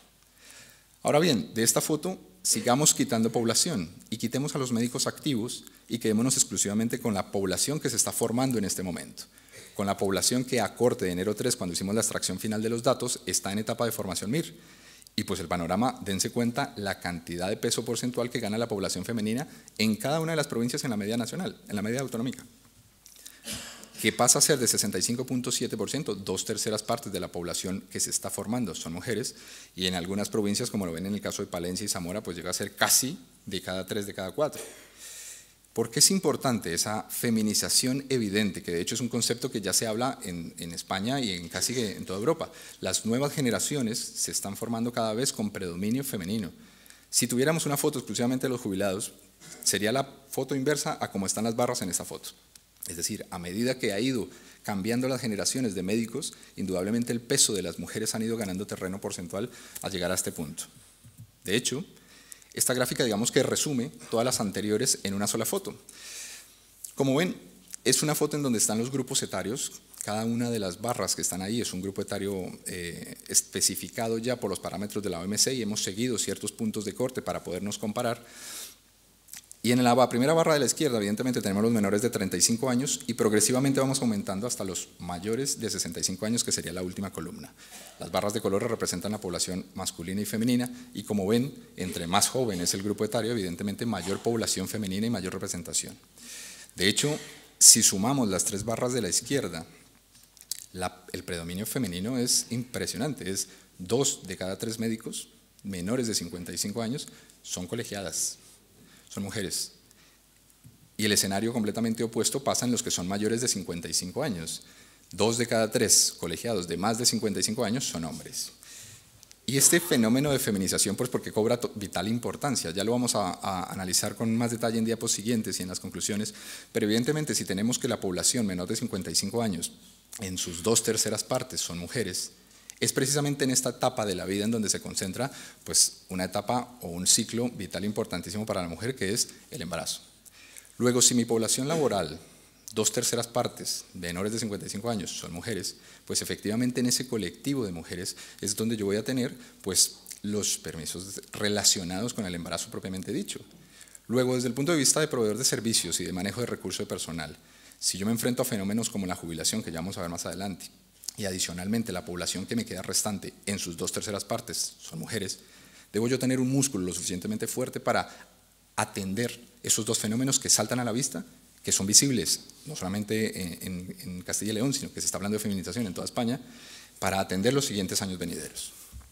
Speaker 4: Ahora bien, de esta foto sigamos quitando población y quitemos a los médicos activos y quedémonos exclusivamente con la población que se está formando en este momento, con la población que a corte de enero tres, cuando hicimos la extracción final de los datos, está en etapa de formación M I R. Y pues el panorama, dense cuenta la cantidad de peso porcentual que gana la población femenina en cada una de las provincias en la media nacional, en la media autonómica, que pasa a ser de sesenta y cinco punto siete por ciento, dos terceras partes de la población que se está formando son mujeres, y en algunas provincias, como lo ven en el caso de Palencia y Zamora, pues llega a ser casi de cada tres, de cada cuatro. ¿Por qué es importante esa feminización evidente? Que de hecho es un concepto que ya se habla en, en España y en casi que en toda Europa. Las nuevas generaciones se están formando cada vez con predominio femenino. Si tuviéramos una foto exclusivamente de los jubilados, sería la foto inversa a cómo están las barras en esta foto. Es decir, a medida que ha ido cambiando las generaciones de médicos, indudablemente el peso de las mujeres han ido ganando terreno porcentual al llegar a este punto. De hecho, esta gráfica, digamos que resume todas las anteriores en una sola foto. Como ven, es una foto en donde están los grupos etarios. Cada una de las barras que están ahí es un grupo etario eh, especificado ya por los parámetros de la O M C y hemos seguido ciertos puntos de corte para podernos comparar. Y en la primera barra de la izquierda, evidentemente, tenemos los menores de treinta y cinco años y progresivamente vamos aumentando hasta los mayores de sesenta y cinco años, que sería la última columna. Las barras de colores representan la población masculina y femenina y, como ven, entre más joven es el grupo etario, evidentemente mayor población femenina y mayor representación. De hecho, si sumamos las tres barras de la izquierda, la, el predominio femenino es impresionante. Es dos de cada tres médicos menores de cincuenta y cinco años son colegiadas. Son mujeres. Y el escenario completamente opuesto pasa en los que son mayores de cincuenta y cinco años. Dos de cada tres colegiados de más de cincuenta y cinco años son hombres. Y este fenómeno de feminización, pues porque cobra vital importancia, ya lo vamos a, a analizar con más detalle en diapos siguientes y en las conclusiones, pero evidentemente si tenemos que la población menor de cincuenta y cinco años, en sus dos terceras partes son mujeres, es precisamente en esta etapa de la vida en donde se concentra pues, una etapa o un ciclo vital importantísimo para la mujer, que es el embarazo. Luego, si mi población laboral, dos terceras partes, menores de cincuenta y cinco años, son mujeres, pues efectivamente en ese colectivo de mujeres es donde yo voy a tener pues, los permisos relacionados con el embarazo propiamente dicho. Luego, desde el punto de vista de proveedor de servicios y de manejo de recursos de personal, si yo me enfrento a fenómenos como la jubilación, que ya vamos a ver más adelante, y adicionalmente la población que me queda restante en sus dos terceras partes son mujeres, debo yo tener un músculo lo suficientemente fuerte para atender esos dos fenómenos que saltan a la vista, que son visibles no solamente en, en, en Castilla y León, sino que se está hablando de feminización en toda España, para atender los siguientes años venideros.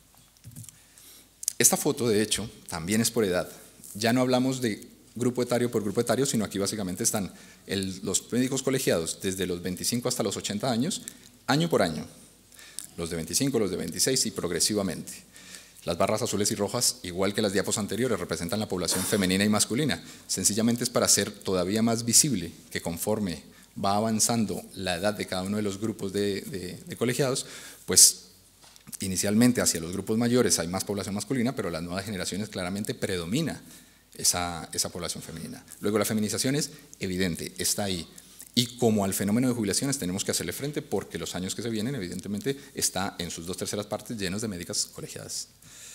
Speaker 4: Esta foto, de hecho, también es por edad. Ya no hablamos de grupo etario por grupo etario, sino aquí básicamente están el, los médicos colegiados desde los veinticinco hasta los ochenta años, año por año, los de veinticinco, los de veintiséis y progresivamente. Las barras azules y rojas, igual que las diapos anteriores, representan la población femenina y masculina. Sencillamente es para hacer todavía más visible que conforme va avanzando la edad de cada uno de los grupos de, de, de colegiados, pues inicialmente hacia los grupos mayores hay más población masculina, pero las nuevas generaciones claramente predomina esa, esa población femenina. Luego la feminización es evidente, está ahí. Y como al fenómeno de jubilaciones tenemos que hacerle frente porque los años que se vienen evidentemente está en sus dos terceras partes llenos de médicas colegiadas.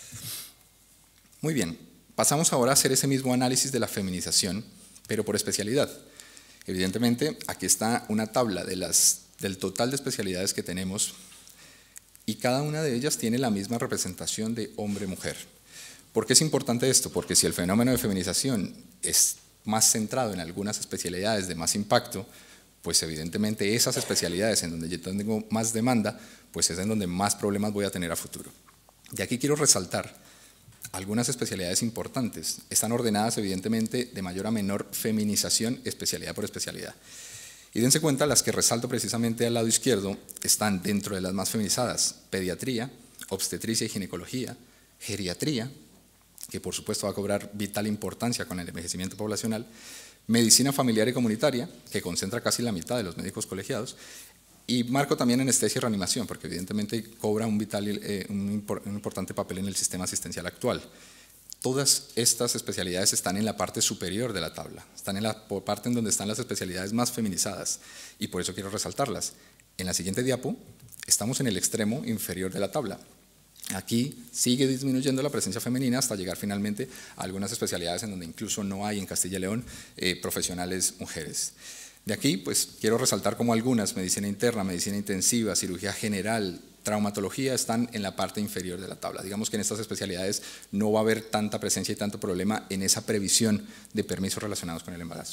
Speaker 4: Muy bien, pasamos ahora a hacer ese mismo análisis de la feminización, pero por especialidad. Evidentemente aquí está una tabla de las, del total de especialidades que tenemos y cada una de ellas tiene la misma representación de hombre-mujer. ¿Por qué es importante esto? Porque si el fenómeno de feminización es más centrado en algunas especialidades de más impacto, pues evidentemente esas especialidades en donde yo tengo más demanda, pues es en donde más problemas voy a tener a futuro. Y aquí quiero resaltar algunas especialidades importantes. Están ordenadas evidentemente de mayor a menor feminización, especialidad por especialidad. Y dense cuenta, las que resalto precisamente al lado izquierdo están dentro de las más feminizadas: pediatría, obstetricia y ginecología, geriatría, que por supuesto va a cobrar vital importancia con el envejecimiento poblacional, medicina familiar y comunitaria, que concentra casi la mitad de los médicos colegiados, y marco también anestesia y reanimación, porque evidentemente cobra un, vital, eh, un, un importante papel en el sistema asistencial actual. Todas estas especialidades están en la parte superior de la tabla, están en la parte en donde están las especialidades más feminizadas, y por eso quiero resaltarlas. En la siguiente diapo estamos en el extremo inferior de la tabla. Aquí sigue disminuyendo la presencia femenina hasta llegar finalmente a algunas especialidades en donde incluso no hay en Castilla y León eh, profesionales mujeres. De aquí, pues quiero resaltar como algunas: medicina interna, medicina intensiva, cirugía general, traumatología, están en la parte inferior de la tabla. Digamos que en estas especialidades no va a haber tanta presencia y tanto problema en esa previsión de permisos relacionados con el embarazo.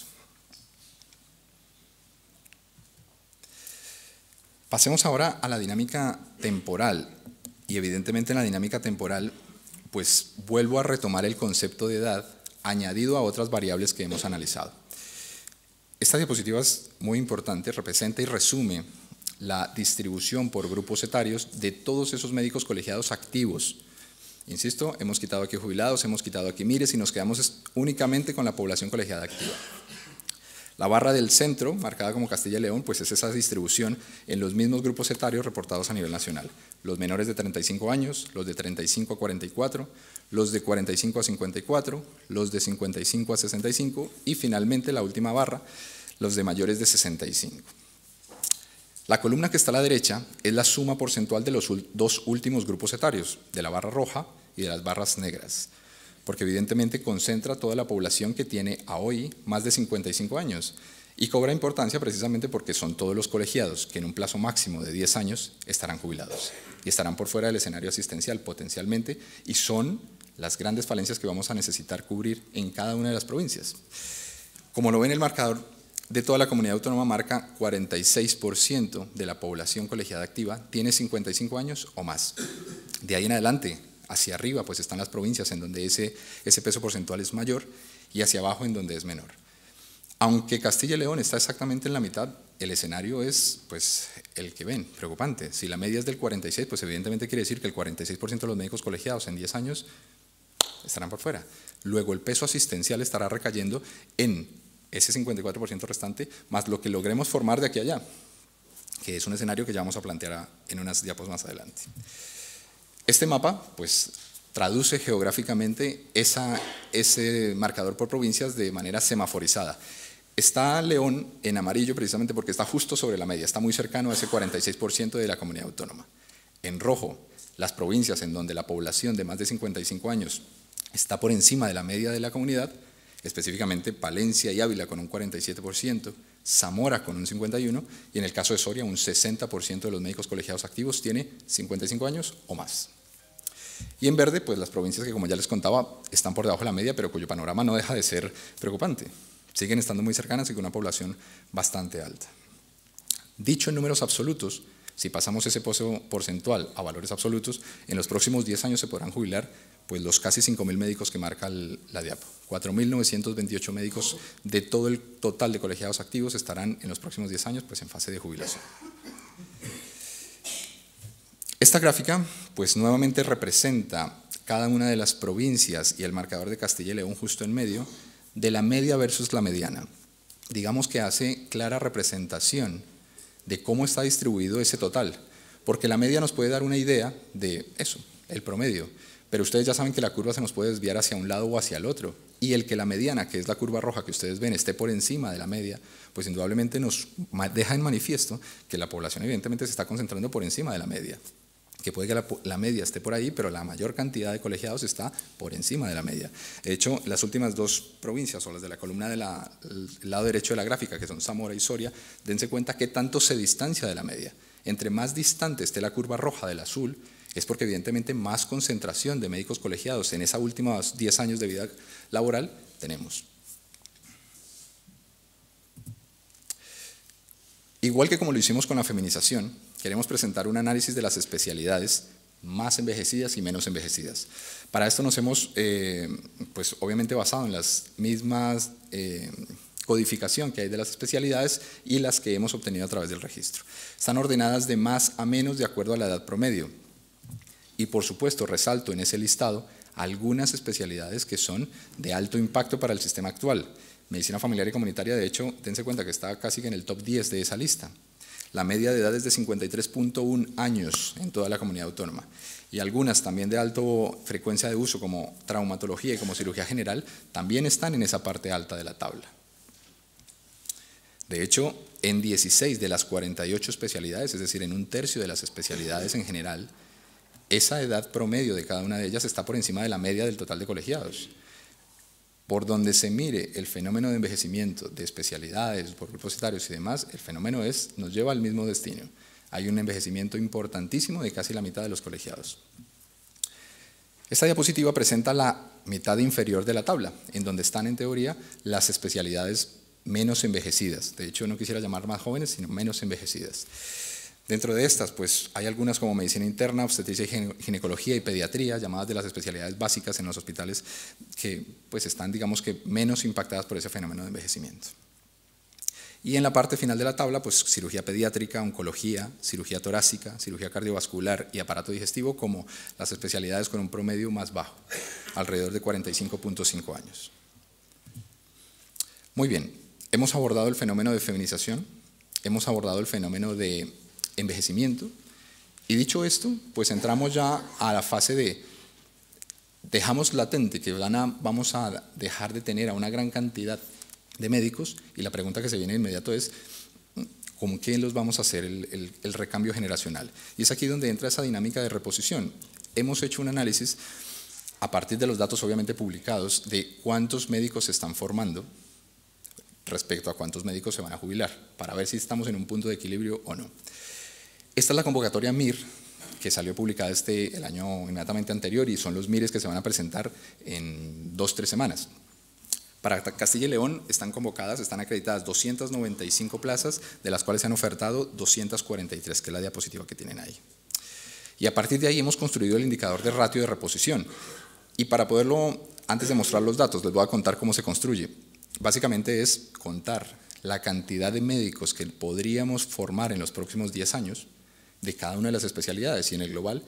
Speaker 4: Pasemos ahora a la dinámica temporal. Y evidentemente en la dinámica temporal, pues vuelvo a retomar el concepto de edad añadido a otras variables que hemos analizado. Esta diapositiva es muy importante, representa y resume la distribución por grupos etarios de todos esos médicos colegiados activos. Insisto, hemos quitado aquí jubilados, hemos quitado aquí mires y nos quedamos únicamente con la población colegiada activa. La barra del centro, marcada como Castilla y León, pues es esa distribución en los mismos grupos etarios reportados a nivel nacional. Los menores de treinta y cinco años, los de treinta y cinco a cuarenta y cuatro, los de cuarenta y cinco a cincuenta y cuatro, los de cincuenta y cinco a sesenta y cinco y finalmente la última barra, los de mayores de sesenta y cinco. La columna que está a la derecha es la suma porcentual de los dos últimos grupos etarios, de la barra roja y de las barras negras, porque evidentemente concentra toda la población que tiene a hoy más de cincuenta y cinco años y cobra importancia precisamente porque son todos los colegiados que en un plazo máximo de diez años estarán jubilados y estarán por fuera del escenario asistencial potencialmente y son las grandes falencias que vamos a necesitar cubrir en cada una de las provincias. Como lo ven, el marcador de toda la comunidad autónoma marca cuarenta y seis por ciento de la población colegiada activa tiene cincuenta y cinco años o más. De ahí en adelante, hacia arriba, pues están las provincias en donde ese, ese peso porcentual es mayor y hacia abajo en donde es menor. Aunque Castilla y León está exactamente en la mitad, el escenario es pues, el que ven, preocupante. Si la media es del cuarenta y seis, pues evidentemente quiere decir que el cuarenta y seis por ciento de los médicos colegiados en diez años estarán por fuera. Luego el peso asistencial estará recayendo en ese cincuenta y cuatro por ciento restante, más lo que logremos formar de aquí a allá, que es un escenario que ya vamos a plantear en unas diapos más adelante. Este mapa, pues, traduce geográficamente esa, ese marcador por provincias de manera semaforizada. Está León en amarillo precisamente porque está justo sobre la media, está muy cercano a ese cuarenta y seis por ciento de la comunidad autónoma. En rojo, las provincias en donde la población de más de cincuenta y cinco años está por encima de la media de la comunidad, específicamente Palencia y Ávila con un cuarenta y siete por ciento, Zamora con un cincuenta y uno por ciento y en el caso de Soria un sesenta por ciento de los médicos colegiados activos tiene cincuenta y cinco años o más. Y en verde, pues las provincias que como ya les contaba están por debajo de la media, pero cuyo panorama no deja de ser preocupante. Siguen estando muy cercanas y con una población bastante alta. Dicho en números absolutos, si pasamos ese peso porcentual a valores absolutos, en los próximos diez años se podrán jubilar pues, los casi cinco mil médicos que marca el, la diapo. cuatro mil novecientos veintiocho médicos de todo el total de colegiados activos estarán en los próximos diez años pues, en fase de jubilación. Esta gráfica pues, nuevamente representa cada una de las provincias y el marcador de Castilla y León justo en medio de la media versus la mediana. Digamos que hace clara representación de cómo está distribuido ese total, porque la media nos puede dar una idea de eso, el promedio, pero ustedes ya saben que la curva se nos puede desviar hacia un lado o hacia el otro, y el que la mediana, que es la curva roja que ustedes ven, esté por encima de la media, pues indudablemente nos deja en manifiesto que la población evidentemente se está concentrando por encima de la media, que puede que la, la media esté por ahí, pero la mayor cantidad de colegiados está por encima de la media. De hecho, las últimas dos provincias, o las de la columna del lado derecho de la gráfica, que son Zamora y Soria, dense cuenta que tanto se distancia de la media. Entre más distante esté la curva roja del azul, es porque evidentemente más concentración de médicos colegiados en esos últimos diez años de vida laboral tenemos. Igual que como lo hicimos con la feminización, queremos presentar un análisis de las especialidades más envejecidas y menos envejecidas. Para esto nos hemos, eh, pues obviamente basado en las mismas eh, codificación que hay de las especialidades y las que hemos obtenido a través del registro. Están ordenadas de más a menos de acuerdo a la edad promedio. Y por supuesto, resalto en ese listado algunas especialidades que son de alto impacto para el sistema actual. Medicina familiar y comunitaria, de hecho, dense cuenta que está casi que en el top diez de esa lista. La media de edad es de cincuenta y tres punto uno años en toda la comunidad autónoma. Y algunas también de alta frecuencia de uso, como traumatología y como cirugía general, también están en esa parte alta de la tabla. De hecho, en dieciséis de las cuarenta y ocho especialidades, es decir, en un tercio de las especialidades en general, esa edad promedio de cada una de ellas está por encima de la media del total de colegiados. Por donde se mire el fenómeno de envejecimiento de especialidades, por grupos etarios y demás, el fenómeno es, nos lleva al mismo destino. Hay un envejecimiento importantísimo de casi la mitad de los colegiados. Esta diapositiva presenta la mitad inferior de la tabla, en donde están en teoría las especialidades menos envejecidas. De hecho, no quisiera llamar más jóvenes, sino menos envejecidas. Dentro de estas, pues hay algunas como medicina interna, obstetricia y ginecología y pediatría, llamadas de las especialidades básicas en los hospitales que pues están, digamos que, menos impactadas por ese fenómeno de envejecimiento. Y en la parte final de la tabla, pues cirugía pediátrica, oncología, cirugía torácica, cirugía cardiovascular y aparato digestivo como las especialidades con un promedio más bajo, alrededor de cuarenta y cinco punto cinco años. Muy bien, hemos abordado el fenómeno de feminización, hemos abordado el fenómeno de envejecimiento y dicho esto, pues entramos ya a la fase de dejamos latente que van a, vamos a dejar de tener a una gran cantidad de médicos y la pregunta que se viene de inmediato es ¿con qué los vamos a hacer el, el, el recambio generacional? Y es aquí donde entra esa dinámica de reposición. Hemos hecho un análisis a partir de los datos obviamente publicados de cuántos médicos se están formando respecto a cuántos médicos se van a jubilar, para ver si estamos en un punto de equilibrio o no. Esta es la convocatoria M I R, que salió publicada este, el año inmediatamente anterior, y son los M I Res que se van a presentar en dos, tres semanas. Para Castilla y León están convocadas, están acreditadas doscientas noventa y cinco plazas, de las cuales se han ofertado doscientas cuarenta y tres, que es la diapositiva que tienen ahí. Y a partir de ahí hemos construido el indicador de ratio de reposición. Y para poderlo, antes de mostrar los datos, les voy a contar cómo se construye. Básicamente es contar la cantidad de médicos que podríamos formar en los próximos diez años de cada una de las especialidades y en el global,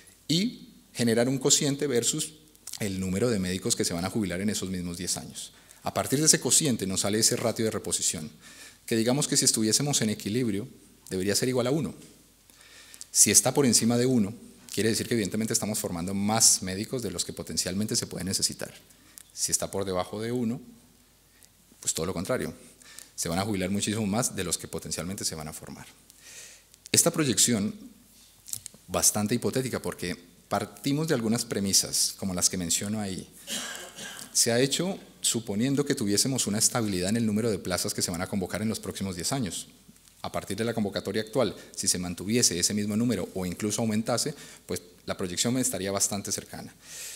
Speaker 4: y generar un cociente versus el número de médicos que se van a jubilar en esos mismos diez años. A partir de ese cociente nos sale ese ratio de reposición, que digamos que si estuviésemos en equilibrio debería ser igual a uno. Si está por encima de uno, quiere decir que evidentemente estamos formando más médicos de los que potencialmente se pueden necesitar. Si está por debajo de uno, pues todo lo contrario, se van a jubilar muchísimo más de los que potencialmente se van a formar. Esta proyección, bastante hipotética porque partimos de algunas premisas, como las que menciono ahí, se ha hecho suponiendo que tuviésemos una estabilidad en el número de plazas que se van a convocar en los próximos diez años. A partir de la convocatoria actual, si se mantuviese ese mismo número o incluso aumentase, pues la proyección estaría bastante cercana.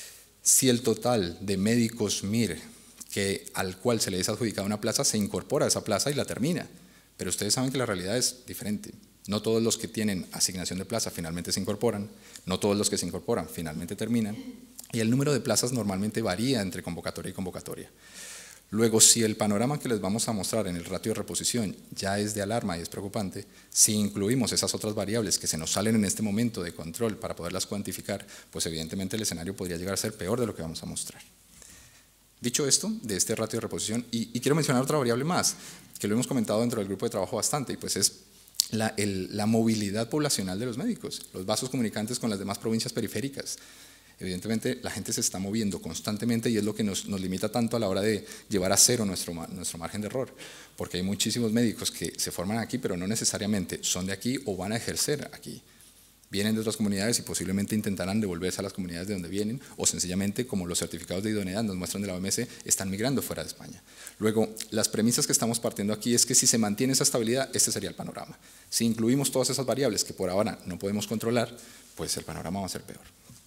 Speaker 4: Si el total de médicos M I R que al cual se le es adjudicada una plaza, se incorpora a esa plaza y la termina. Pero ustedes saben que la realidad es diferente. No todos los que tienen asignación de plaza finalmente se incorporan, no todos los que se incorporan finalmente terminan, y el número de plazas normalmente varía entre convocatoria y convocatoria. Luego, si el panorama que les vamos a mostrar en el ratio de reposición ya es de alarma y es preocupante, si incluimos esas otras variables que se nos salen en este momento de control para poderlas cuantificar, pues evidentemente el escenario podría llegar a ser peor de lo que vamos a mostrar. Dicho esto, de este ratio de reposición, y, y quiero mencionar otra variable más, que lo hemos comentado dentro del grupo de trabajo bastante, y pues es la, el, la movilidad poblacional de los médicos, los vasos comunicantes con las demás provincias periféricas. Evidentemente la gente se está moviendo constantemente y es lo que nos, nos limita tanto a la hora de llevar a cero nuestro, nuestro margen de error, porque hay muchísimos médicos que se forman aquí, pero no necesariamente son de aquí o van a ejercer aquí. Vienen de otras comunidades y posiblemente intentarán devolverse a las comunidades de donde vienen, o sencillamente, como los certificados de idoneidad nos muestran de la O M S, están migrando fuera de España. Luego, las premisas que estamos partiendo aquí es que si se mantiene esa estabilidad, este sería el panorama. Si incluimos todas esas variables que por ahora no podemos controlar, pues el panorama va a ser peor.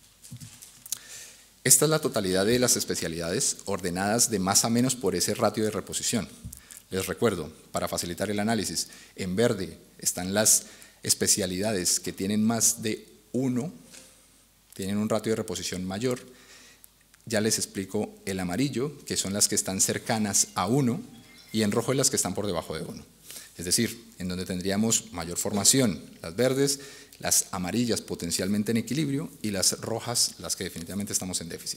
Speaker 4: Esta es la totalidad de las especialidades ordenadas de más a menos por ese ratio de reposición. Les recuerdo, para facilitar el análisis, en verde están las especialidades que tienen más de uno, tienen un ratio de reposición mayor. Ya les explico el amarillo, que son las que están cercanas a uno, y en rojo las que están por debajo de uno. Es decir, en donde tendríamos mayor formación, las verdes, las amarillas potencialmente en equilibrio y las rojas las que definitivamente estamos en déficit.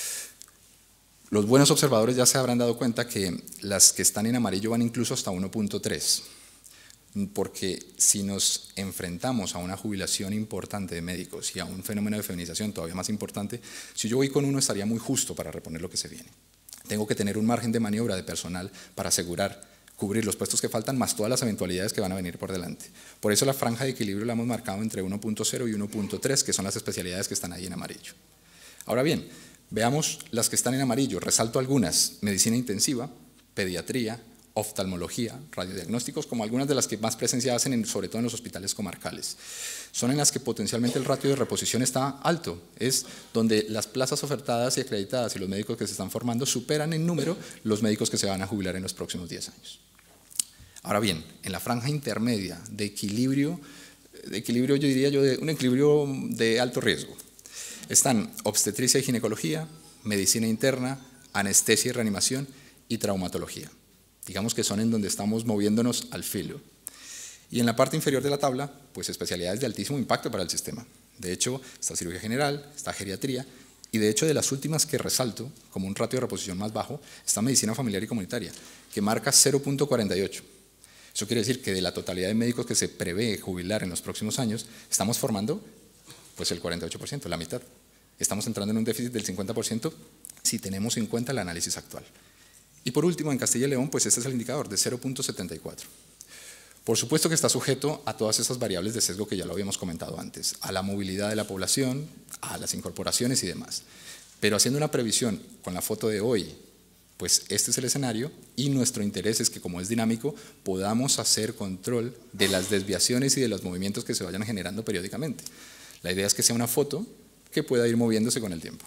Speaker 4: Los buenos observadores ya se habrán dado cuenta que las que están en amarillo van incluso hasta uno punto tres, porque si nos enfrentamos a una jubilación importante de médicos y a un fenómeno de feminización todavía más importante, si yo voy con uno estaría muy justo para reponer lo que se viene. Tengo que tener un margen de maniobra de personal para asegurar cubrir los puestos que faltan más todas las eventualidades que van a venir por delante. Por eso la franja de equilibrio la hemos marcado entre uno punto cero y uno punto tres, que son las especialidades que están ahí en amarillo. Ahora bien, veamos las que están en amarillo. Resalto algunas: medicina intensiva, pediatría, oftalmología, radiodiagnósticos, como algunas de las que más presencia hacen, en, sobre todo en los hospitales comarcales. Son en las que potencialmente el ratio de reposición está alto, es donde las plazas ofertadas y acreditadas y los médicos que se están formando superan en número los médicos que se van a jubilar en los próximos diez años. Ahora bien, en la franja intermedia de equilibrio, de equilibrio yo diría yo, de un equilibrio de alto riesgo, están obstetricia y ginecología, medicina interna, anestesia y reanimación y traumatología. Digamos que son en donde estamos moviéndonos al filo. Y en la parte inferior de la tabla, pues especialidades de altísimo impacto para el sistema. De hecho, está cirugía general, está geriatría, y de hecho de las últimas que resalto, como un ratio de reposición más bajo, está medicina familiar y comunitaria, que marca cero punto cuarenta y ocho. Eso quiere decir que de la totalidad de médicos que se prevé jubilar en los próximos años, estamos formando pues el cuarenta y ocho por ciento, la mitad. Estamos entrando en un déficit del cincuenta por ciento si tenemos en cuenta el análisis actual. Y por último, en Castilla y León, pues este es el indicador de cero punto setenta y cuatro. Por supuesto que está sujeto a todas esas variables de sesgo que ya lo habíamos comentado antes, a la movilidad de la población, a las incorporaciones y demás. Pero haciendo una previsión con la foto de hoy, pues este es el escenario y nuestro interés es que, como es dinámico, podamos hacer control de las desviaciones y de los movimientos que se vayan generando periódicamente. La idea es que sea una foto que pueda ir moviéndose con el tiempo.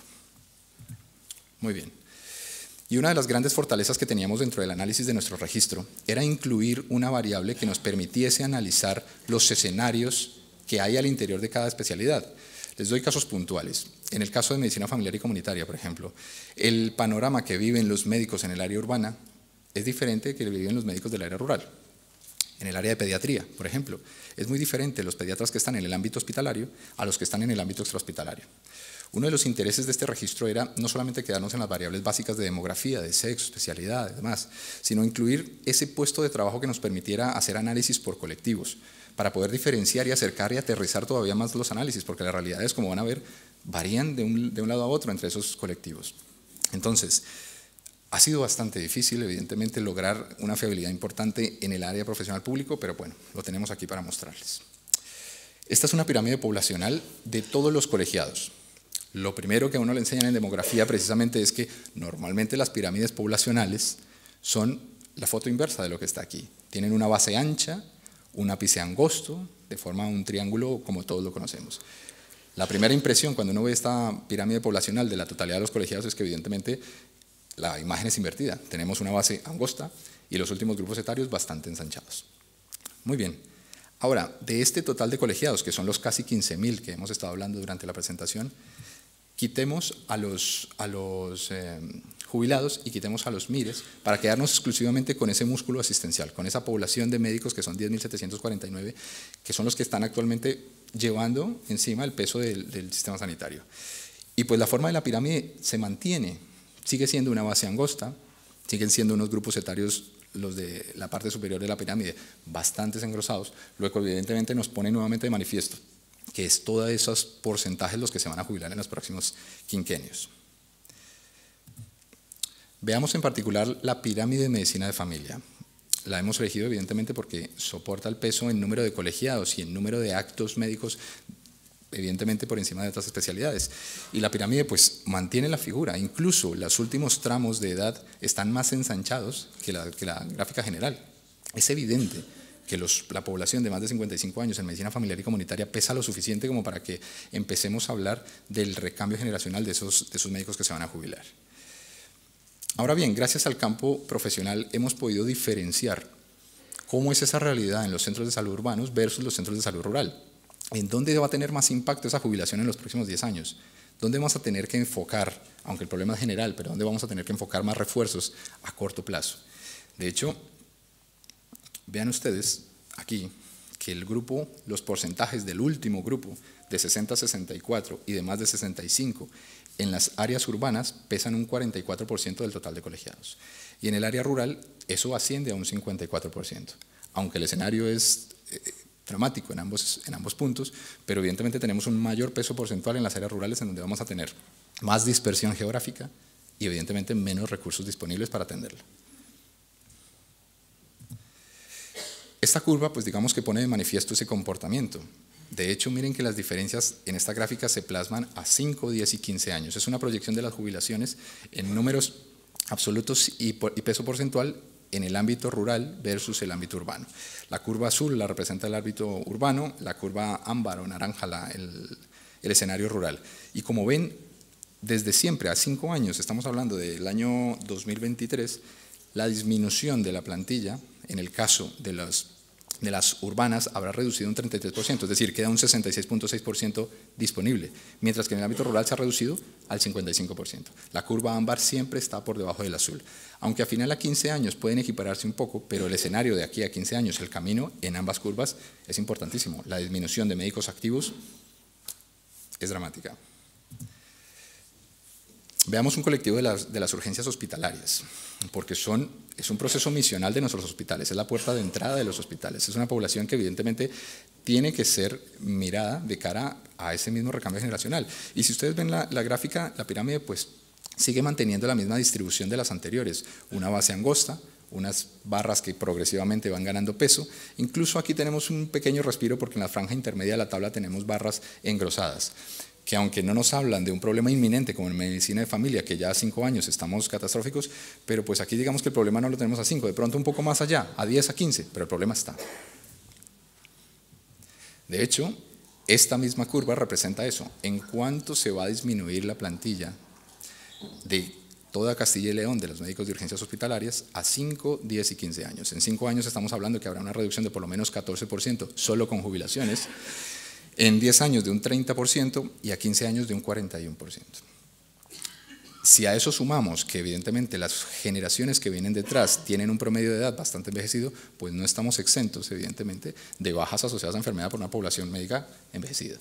Speaker 4: Muy bien. Y una de las grandes fortalezas que teníamos dentro del análisis de nuestro registro era incluir una variable que nos permitiese analizar los escenarios que hay al interior de cada especialidad. Les doy casos puntuales. En el caso de medicina familiar y comunitaria, por ejemplo, el panorama que viven los médicos en el área urbana es diferente que el que viven los médicos del área rural. En el área de pediatría, por ejemplo, es muy diferente los pediatras que están en el ámbito hospitalario a los que están en el ámbito extrahospitalario. Uno de los intereses de este registro era no solamente quedarnos en las variables básicas de demografía, de sexo, especialidad y demás, sino incluir ese puesto de trabajo que nos permitiera hacer análisis por colectivos, para poder diferenciar y acercar y aterrizar todavía más los análisis, porque las realidades, como van a ver, varían de un, de un lado a otro entre esos colectivos. Entonces, ha sido bastante difícil, evidentemente, lograr una fiabilidad importante en el área profesional público, pero bueno, lo tenemos aquí para mostrarles. Esta es una pirámide poblacional de todos los colegiados. Lo primero que a uno le enseñan en demografía precisamente es que normalmente las pirámides poblacionales son la foto inversa de lo que está aquí. Tienen una base ancha, un ápice angosto, de forma un triángulo como todos lo conocemos. La primera impresión cuando uno ve esta pirámide poblacional de la totalidad de los colegiados es que evidentemente la imagen es invertida. Tenemos una base angosta y los últimos grupos etarios bastante ensanchados. Muy bien. Ahora, de este total de colegiados, que son los casi quince mil que hemos estado hablando durante la presentación, quitemos a los, a los eh, jubilados y quitemos a los MIRES para quedarnos exclusivamente con ese músculo asistencial, con esa población de médicos que son diez mil setecientos cuarenta y nueve, que son los que están actualmente llevando encima el peso del, del sistema sanitario. Y pues la forma de la pirámide se mantiene, sigue siendo una base angosta, siguen siendo unos grupos etarios, los de la parte superior de la pirámide, bastante engrosados, lo que evidentemente nos pone nuevamente de manifiesto que es todos esos porcentajes los que se van a jubilar en los próximos quinquenios. Veamos en particular la pirámide de medicina de familia. La hemos elegido evidentemente porque soporta el peso en número de colegiados y en número de actos médicos, evidentemente por encima de otras especialidades. Y la pirámide pues mantiene la figura, incluso los últimos tramos de edad están más ensanchados que la, que la gráfica general. Es evidente que los, la población de más de cincuenta y cinco años en medicina familiar y comunitaria pesa lo suficiente como para que empecemos a hablar del recambio generacional de esos, de esos médicos que se van a jubilar. Ahora bien, gracias al campo profesional hemos podido diferenciar cómo es esa realidad en los centros de salud urbanos versus los centros de salud rural. ¿En dónde va a tener más impacto esa jubilación en los próximos diez años? ¿Dónde vamos a tener que enfocar, aunque el problema es general, pero dónde vamos a tener que enfocar más refuerzos a corto plazo? De hecho, vean ustedes aquí que el grupo, los porcentajes del último grupo de sesenta a sesenta y cuatro y de más de sesenta y cinco en las áreas urbanas pesan un cuarenta y cuatro por ciento del total de colegiados. Y en el área rural eso asciende a un cincuenta y cuatro por ciento, aunque el escenario es eh, dramático en ambos, en ambos puntos, pero evidentemente tenemos un mayor peso porcentual en las áreas rurales en donde vamos a tener más dispersión geográfica y evidentemente menos recursos disponibles para atenderla. Esta curva, pues digamos que pone de manifiesto ese comportamiento. De hecho, miren que las diferencias en esta gráfica se plasman a cinco, diez y quince años. Es una proyección de las jubilaciones en números absolutos y, por, y peso porcentual en el ámbito rural versus el ámbito urbano. La curva azul la representa el ámbito urbano, la curva ámbar o naranja la, el, el escenario rural. Y como ven, desde siempre, a cinco años, estamos hablando del año dos mil veintitrés, la disminución de la plantilla, en el caso de los de las urbanas habrá reducido un treinta y tres por ciento, es decir, queda un sesenta y seis punto seis por ciento disponible, mientras que en el ámbito rural se ha reducido al cincuenta y cinco por ciento. La curva ámbar siempre está por debajo del azul, aunque a final a quince años pueden equipararse un poco, pero el escenario de aquí a quince años, el camino en ambas curvas es importantísimo. La disminución de médicos activos es dramática. Veamos un colectivo de las, de las urgencias hospitalarias, porque son, es un proceso misional de nuestros hospitales, es la puerta de entrada de los hospitales, es una población que evidentemente tiene que ser mirada de cara a ese mismo recambio generacional. Y si ustedes ven la, la gráfica, la pirámide pues sigue manteniendo la misma distribución de las anteriores, una base angosta, unas barras que progresivamente van ganando peso, incluso aquí tenemos un pequeño respiro porque en la franja intermedia de la tabla tenemos barras engrosadas, que aunque no nos hablan de un problema inminente como en medicina de familia, que ya a cinco años estamos catastróficos, pero pues aquí digamos que el problema no lo tenemos a cinco, de pronto un poco más allá, a diez, a quince, pero el problema está. De hecho, esta misma curva representa eso, en cuánto se va a disminuir la plantilla de toda Castilla y León de los médicos de urgencias hospitalarias a cinco, diez y quince años. En cinco años estamos hablando que habrá una reducción de por lo menos catorce por ciento solo con jubilaciones, en diez años de un treinta por ciento y a quince años de un cuarenta y uno por ciento. Si a eso sumamos que evidentemente las generaciones que vienen detrás tienen un promedio de edad bastante envejecido, pues no estamos exentos evidentemente de bajas asociadas a enfermedad por una población médica envejecida.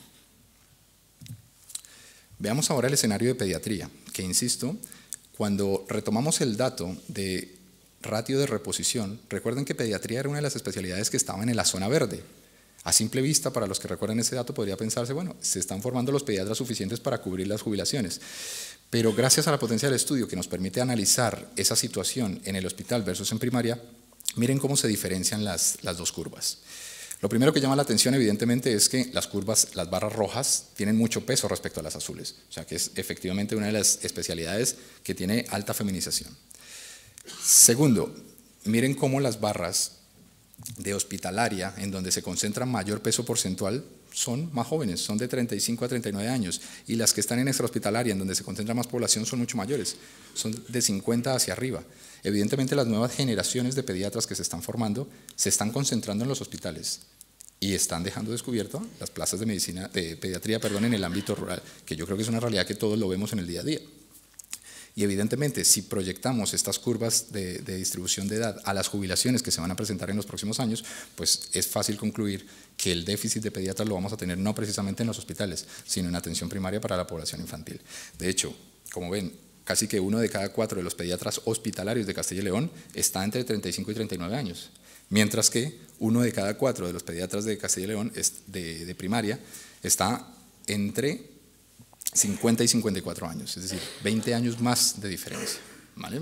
Speaker 4: Veamos ahora el escenario de pediatría, que insisto, cuando retomamos el dato de ratio de reposición, recuerden que pediatría era una de las especialidades que estaban en la zona verde. A simple vista, para los que recuerdan ese dato, podría pensarse, bueno, se están formando los pediatras suficientes para cubrir las jubilaciones. Pero gracias a la potencia del estudio que nos permite analizar esa situación en el hospital versus en primaria, miren cómo se diferencian las, las dos curvas. Lo primero que llama la atención, evidentemente, es que las curvas, las barras rojas, tienen mucho peso respecto a las azules. O sea, que es efectivamente una de las especialidades que tiene alta feminización. Segundo, miren cómo las barras de hospitalaria, en donde se concentra mayor peso porcentual, son más jóvenes, son de treinta y cinco a treinta y nueve años, y las que están en extrahospitalaria, en donde se concentra más población, son mucho mayores, son de cincuenta hacia arriba. Evidentemente las nuevas generaciones de pediatras que se están formando se están concentrando en los hospitales y están dejando descubierto las plazas de medicina, de pediatría, perdón, en el ámbito rural, que yo creo que es una realidad que todos lo vemos en el día a día. Y evidentemente, si proyectamos estas curvas de, de distribución de edad a las jubilaciones que se van a presentar en los próximos años, pues es fácil concluir que el déficit de pediatras lo vamos a tener no precisamente en los hospitales, sino en atención primaria para la población infantil. De hecho, como ven, casi que uno de cada cuatro de los pediatras hospitalarios de Castilla y León está entre treinta y cinco y treinta y nueve años, mientras que uno de cada cuatro de los pediatras de Castilla y León de, de primaria está entre cincuenta y cincuenta y cuatro años, es decir, veinte años más de diferencia, ¿vale?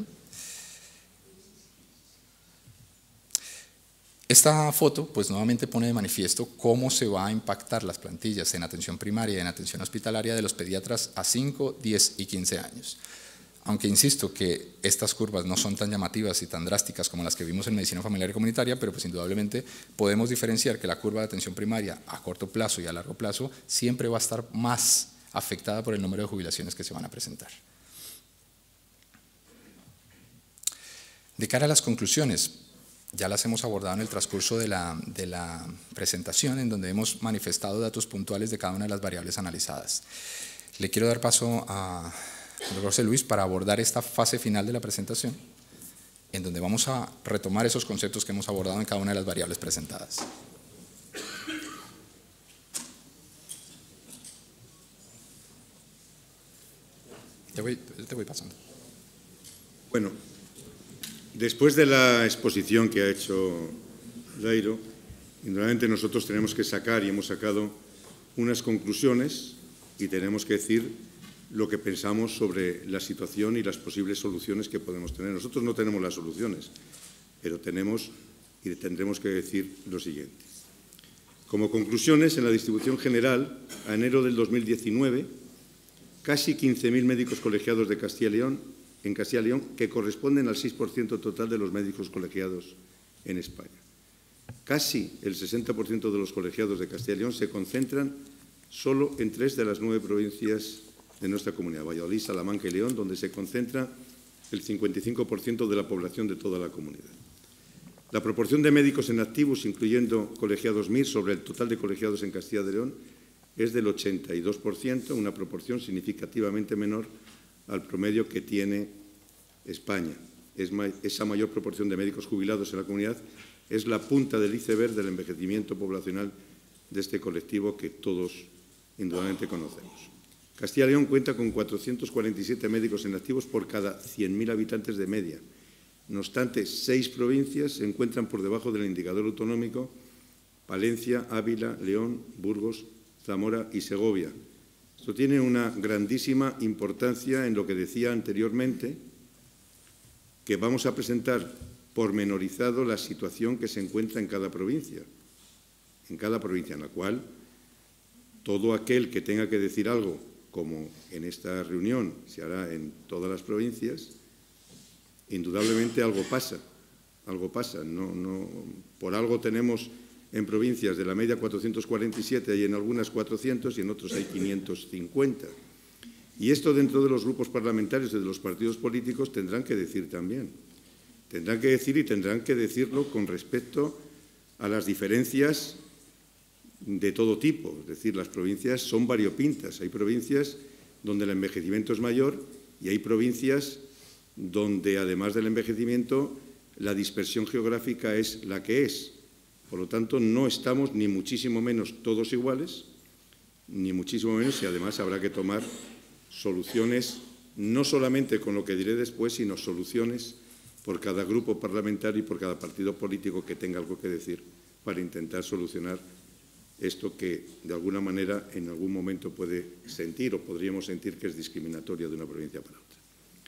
Speaker 4: Esta foto, pues nuevamente pone de manifiesto cómo se va a impactar las plantillas en atención primaria y en atención hospitalaria de los pediatras a cinco, diez y quince años. Aunque insisto que estas curvas no son tan llamativas y tan drásticas como las que vimos en medicina familiar y comunitaria, pero pues indudablemente podemos diferenciar que la curva de atención primaria a corto plazo y a largo plazo siempre va a estar más afectada por el número de jubilaciones que se van a presentar. De cara a las conclusiones, ya las hemos abordado en el transcurso de la, de la presentación, en donde hemos manifestado datos puntuales de cada una de las variables analizadas. Le quiero dar paso a doctor José Luis para abordar esta fase final de la presentación, en donde vamos a retomar esos conceptos que hemos abordado en cada una de las variables presentadas. Te voy, te voy pasando.
Speaker 2: Bueno, después de la exposición que ha hecho Dairo, indudablemente nosotros tenemos que sacar y hemos sacado unas conclusiones y tenemos que decir lo que pensamos sobre la situación y las posibles soluciones que podemos tener. Nosotros no tenemos las soluciones, pero tenemos y tendremos que decir lo siguiente. Como conclusiones, en la distribución general, a enero del dos mil diecinueve, casi quince mil médicos colegiados de Castilla y León, en Castilla y León, que corresponden al seis por ciento total de los médicos colegiados en España. Casi el sesenta por ciento de los colegiados de Castilla y León se concentran solo en tres de las nueve provincias de nuestra comunidad, Valladolid, Salamanca y León, donde se concentra el cincuenta y cinco por ciento de la población de toda la comunidad. La proporción de médicos en activos, incluyendo colegiados M I R, sobre el total de colegiados en Castilla y León es del ochenta y dos por ciento, una proporción significativamente menor al promedio que tiene España. Es ma- esa mayor proporción de médicos jubilados en la comunidad es la punta del iceberg del envejecimiento poblacional de este colectivo que todos indudablemente conocemos. Castilla y León cuenta con cuatrocientos cuarenta y siete médicos en activos por cada cien mil habitantes de media. No obstante, seis provincias se encuentran por debajo del indicador autonómico: Palencia, Ávila, León, Burgos, Zamora y Segovia. Esto tiene una grandísima importancia en lo que decía anteriormente, que vamos a presentar pormenorizado la situación que se encuentra en cada provincia, en cada provincia en la cual todo aquel que tenga que decir algo, como en esta reunión se hará en todas las provincias, indudablemente algo pasa, algo pasa. No, no, por algo tenemos en provincias de la media cuatrocientos cuarenta y siete y en algunas cuatrocientos y en otros hay quinientos cincuenta. Y esto dentro de los grupos parlamentarios y de los partidos políticos tendrán que decir también. Tendrán que decir y tendrán que decirlo con respecto a las diferencias de todo tipo. Es decir, las provincias son variopintas. Hay provincias donde el envejecimiento es mayor y hay provincias donde, además del envejecimiento, la dispersión geográfica es la que es. Por lo tanto, no estamos ni muchísimo menos todos iguales, ni muchísimo menos, y además habrá que tomar soluciones, no solamente con lo que diré después, sino soluciones por cada grupo parlamentario y por cada partido político que tenga algo que decir para intentar solucionar esto que, de alguna manera, en algún momento puede sentir o podríamos sentir que es discriminatorio de una provincia para otra.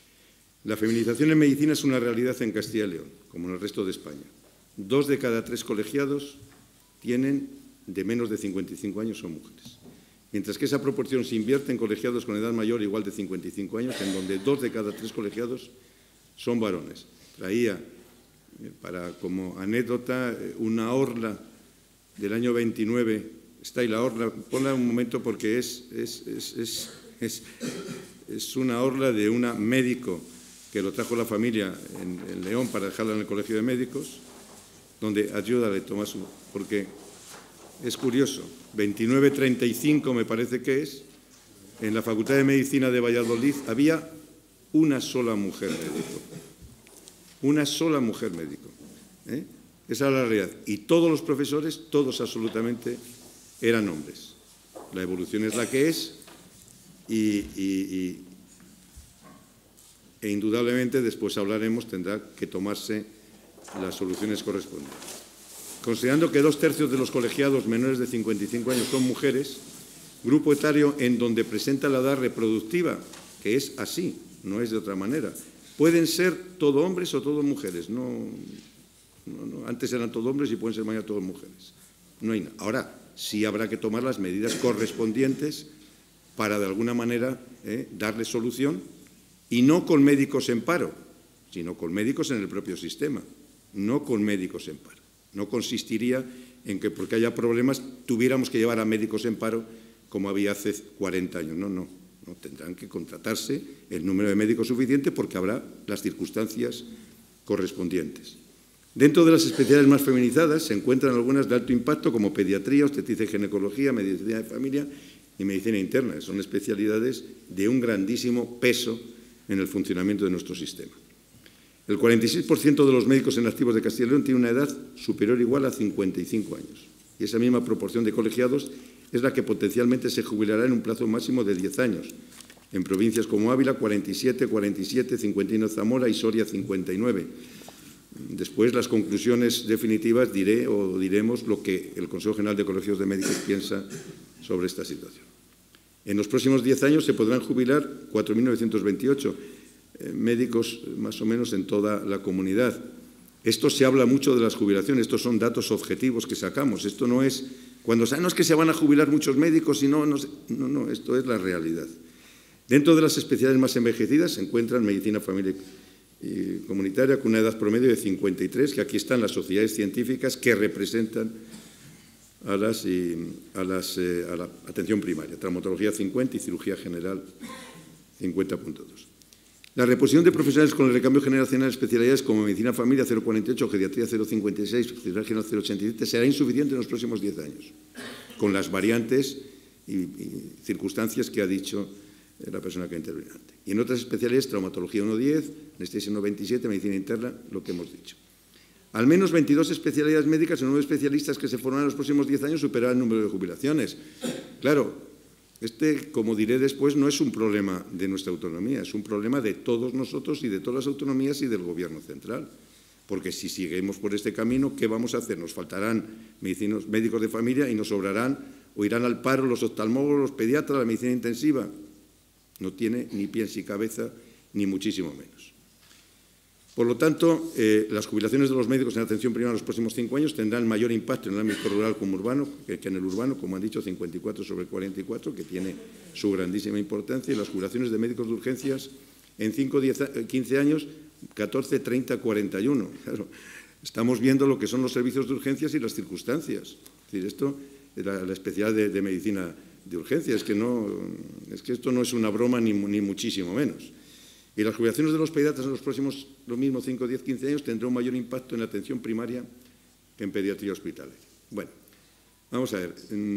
Speaker 2: La feminización en medicina es una realidad en Castilla y León, como en el resto de España. Dos de cada tres colegiados tienen de menos de cincuenta y cinco años son mujeres. Mientras que esa proporción se invierte en colegiados con edad mayor igual de cincuenta y cinco años, en donde dos de cada tres colegiados son varones. Traía, eh, para como anécdota, eh, una orla del año veintinueve. Está ahí la orla, ponla un momento porque es, es, es, es, es, es una orla de una médico que lo trajo la familia en, en León para dejarla en el colegio de médicos, donde ayúdale, Tomás, porque es curioso, veintinueve treinta y cinco me parece que es, en la Facultad de Medicina de Valladolid había una sola mujer médico, una sola mujer médico, ¿eh? Esa era la realidad. Y todos los profesores, todos absolutamente, eran hombres. La evolución es la que es y, y, y e indudablemente después hablaremos, tendrá que tomarse las soluciones correspondientes. Considerando que dos tercios de los colegiados menores de cincuenta y cinco años son mujeres, grupo etario en donde presenta la edad reproductiva, que es así, no es de otra manera. Pueden ser todo hombres o todo mujeres, no, no, no, antes eran todo hombres y pueden ser mañana todas mujeres. No hay nada. Ahora, sí habrá que tomar las medidas correspondientes para, de alguna manera, eh, darle solución, y no con médicos en paro, sino con médicos en el propio sistema, no con médicos en paro. No consistiría en que porque haya problemas tuviéramos que llevar a médicos en paro como había hace cuarenta años. No, no, no, tendrán que contratarse el número de médicos suficiente porque habrá las circunstancias correspondientes. Dentro de las especialidades más feminizadas se encuentran algunas de alto impacto como pediatría, obstetricia y ginecología, medicina de familia y medicina interna. Son especialidades de un grandísimo peso en el funcionamiento de nuestro sistema. El cuarenta y seis por ciento de los médicos en activos de Castilla y León tiene una edad superior o igual a cincuenta y cinco años. Y esa misma proporción de colegiados es la que potencialmente se jubilará en un plazo máximo de diez años. En provincias como Ávila, cuarenta y siete, cuarenta y siete, cincuenta y uno Zamora y Soria, cincuenta y nueve. Después, las conclusiones definitivas diré o diremos lo que el Consejo General de Colegios de Médicos piensa sobre esta situación. En los próximos diez años se podrán jubilar cuatro mil novecientos veintiocho eh, médicos más o menos en toda la comunidad. Esto se habla mucho de las jubilaciones, estos son datos objetivos que sacamos. Esto no es, cuando saben, no es que se van a jubilar muchos médicos, sino, no, no, no, esto es la realidad. Dentro de las especialidades más envejecidas se encuentran medicina familiar y comunitaria con una edad promedio de cincuenta y tres, que aquí están las sociedades científicas que representan a, las, y, a, las, eh, a la atención primaria, traumatología cincuenta y cirugía general cincuenta punto dos. La reposición de profesionales con el recambio generacional de especialidades como medicina familia cero coma cuarenta y ocho, geriatría cero coma cincuenta y seis, cirugía general cero coma ochenta y siete será insuficiente en los próximos diez años, con las variantes y, y circunstancias que ha dicho la persona que ha intervenido antes. Y en otras especialidades, traumatología uno coma diez, anestesia uno coma veintisiete, medicina interna, lo que hemos dicho. Al menos veintidós especialidades médicas y nueve especialistas que se formarán en los próximos diez años superarán el número de jubilaciones. Claro, este, como diré después, no es un problema de nuestra autonomía, es un problema de todos nosotros y de todas las autonomías y del Gobierno central. Porque si seguimos por este camino, ¿qué vamos a hacer? Nos faltarán medicinos, médicos de familia y nos sobrarán o irán al paro los oftalmólogos, los pediatras, la medicina intensiva. No tiene ni pies ni cabeza, ni muchísimo menos. Por lo tanto, eh, las jubilaciones de los médicos en atención primaria en los próximos cinco años tendrán mayor impacto en el ámbito rural como urbano que, que en el urbano, como han dicho, cincuenta y cuatro sobre cuarenta y cuatro, que tiene su grandísima importancia, y las jubilaciones de médicos de urgencias en cinco, diez, quince años, catorce, treinta, cuarenta y uno. Claro, estamos viendo lo que son los servicios de urgencias y las circunstancias. Es decir, esto es la, la especialidad de, de medicina de urgencia, es que, no, es que esto no es una broma ni, ni muchísimo menos. Y las jubilaciones de los pediatras en los próximos, lo mismo, cinco, diez, quince años, tendrán un mayor impacto en la atención primaria que en pediatría hospitalaria. Bueno, vamos a ver.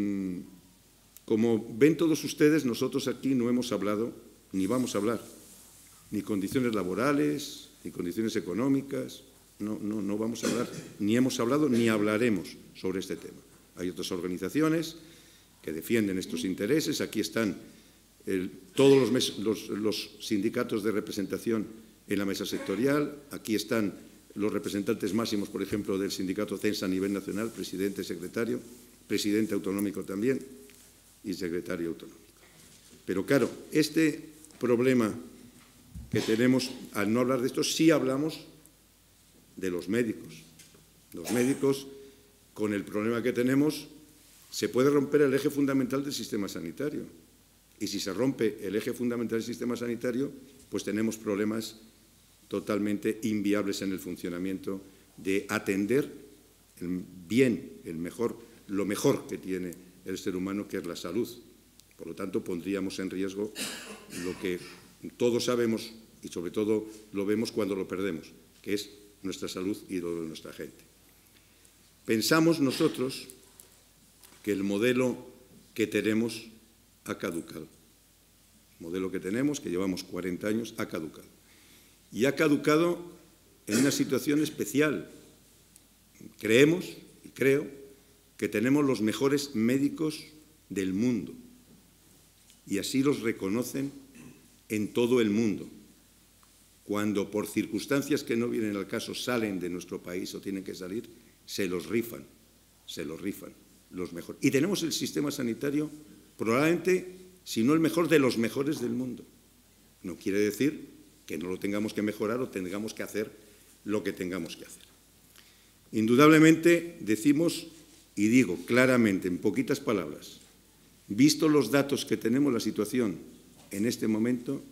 Speaker 2: Como ven todos ustedes, nosotros aquí no hemos hablado, ni vamos a hablar, ni condiciones laborales, ni condiciones económicas, no, no, no vamos a hablar, ni hemos hablado, ni hablaremos sobre este tema. Hay otras organizaciones que defienden estos intereses, aquí están El, todos los, mes, los, los sindicatos de representación en la mesa sectorial, aquí están los representantes máximos, por ejemplo, del sindicato CENSA a nivel nacional, presidente, secretario, presidente autonómico también y secretario autonómico. Pero claro, este problema que tenemos, al no hablar de esto, sí hablamos de los médicos. Los médicos, con el problema que tenemos, se puede romper el eje fundamental del sistema sanitario. Y si se rompe el eje fundamental del sistema sanitario, pues tenemos problemas totalmente inviables en el funcionamiento de atender el bien, el mejor, lo mejor que tiene el ser humano, que es la salud. Por lo tanto, pondríamos en riesgo lo que todos sabemos y sobre todo lo vemos cuando lo perdemos, que es nuestra salud y lo de nuestra gente. Pensamos nosotros que el modelo que tenemos ha caducado. El modelo que tenemos, que llevamos cuarenta años, ha caducado. Y ha caducado en una situación especial. Creemos, y creo, que tenemos los mejores médicos del mundo. Y así los reconocen en todo el mundo. Cuando por circunstancias que no vienen al caso salen de nuestro país o tienen que salir, se los rifan, se los rifan, los mejores. Y tenemos el sistema sanitario probablemente, si no el mejor, de los mejores del mundo. No quiere decir que no lo tengamos que mejorar o tengamos que hacer lo que tengamos que hacer. Indudablemente decimos, y digo claramente, en poquitas palabras, visto los datos que tenemos, la situación en este momento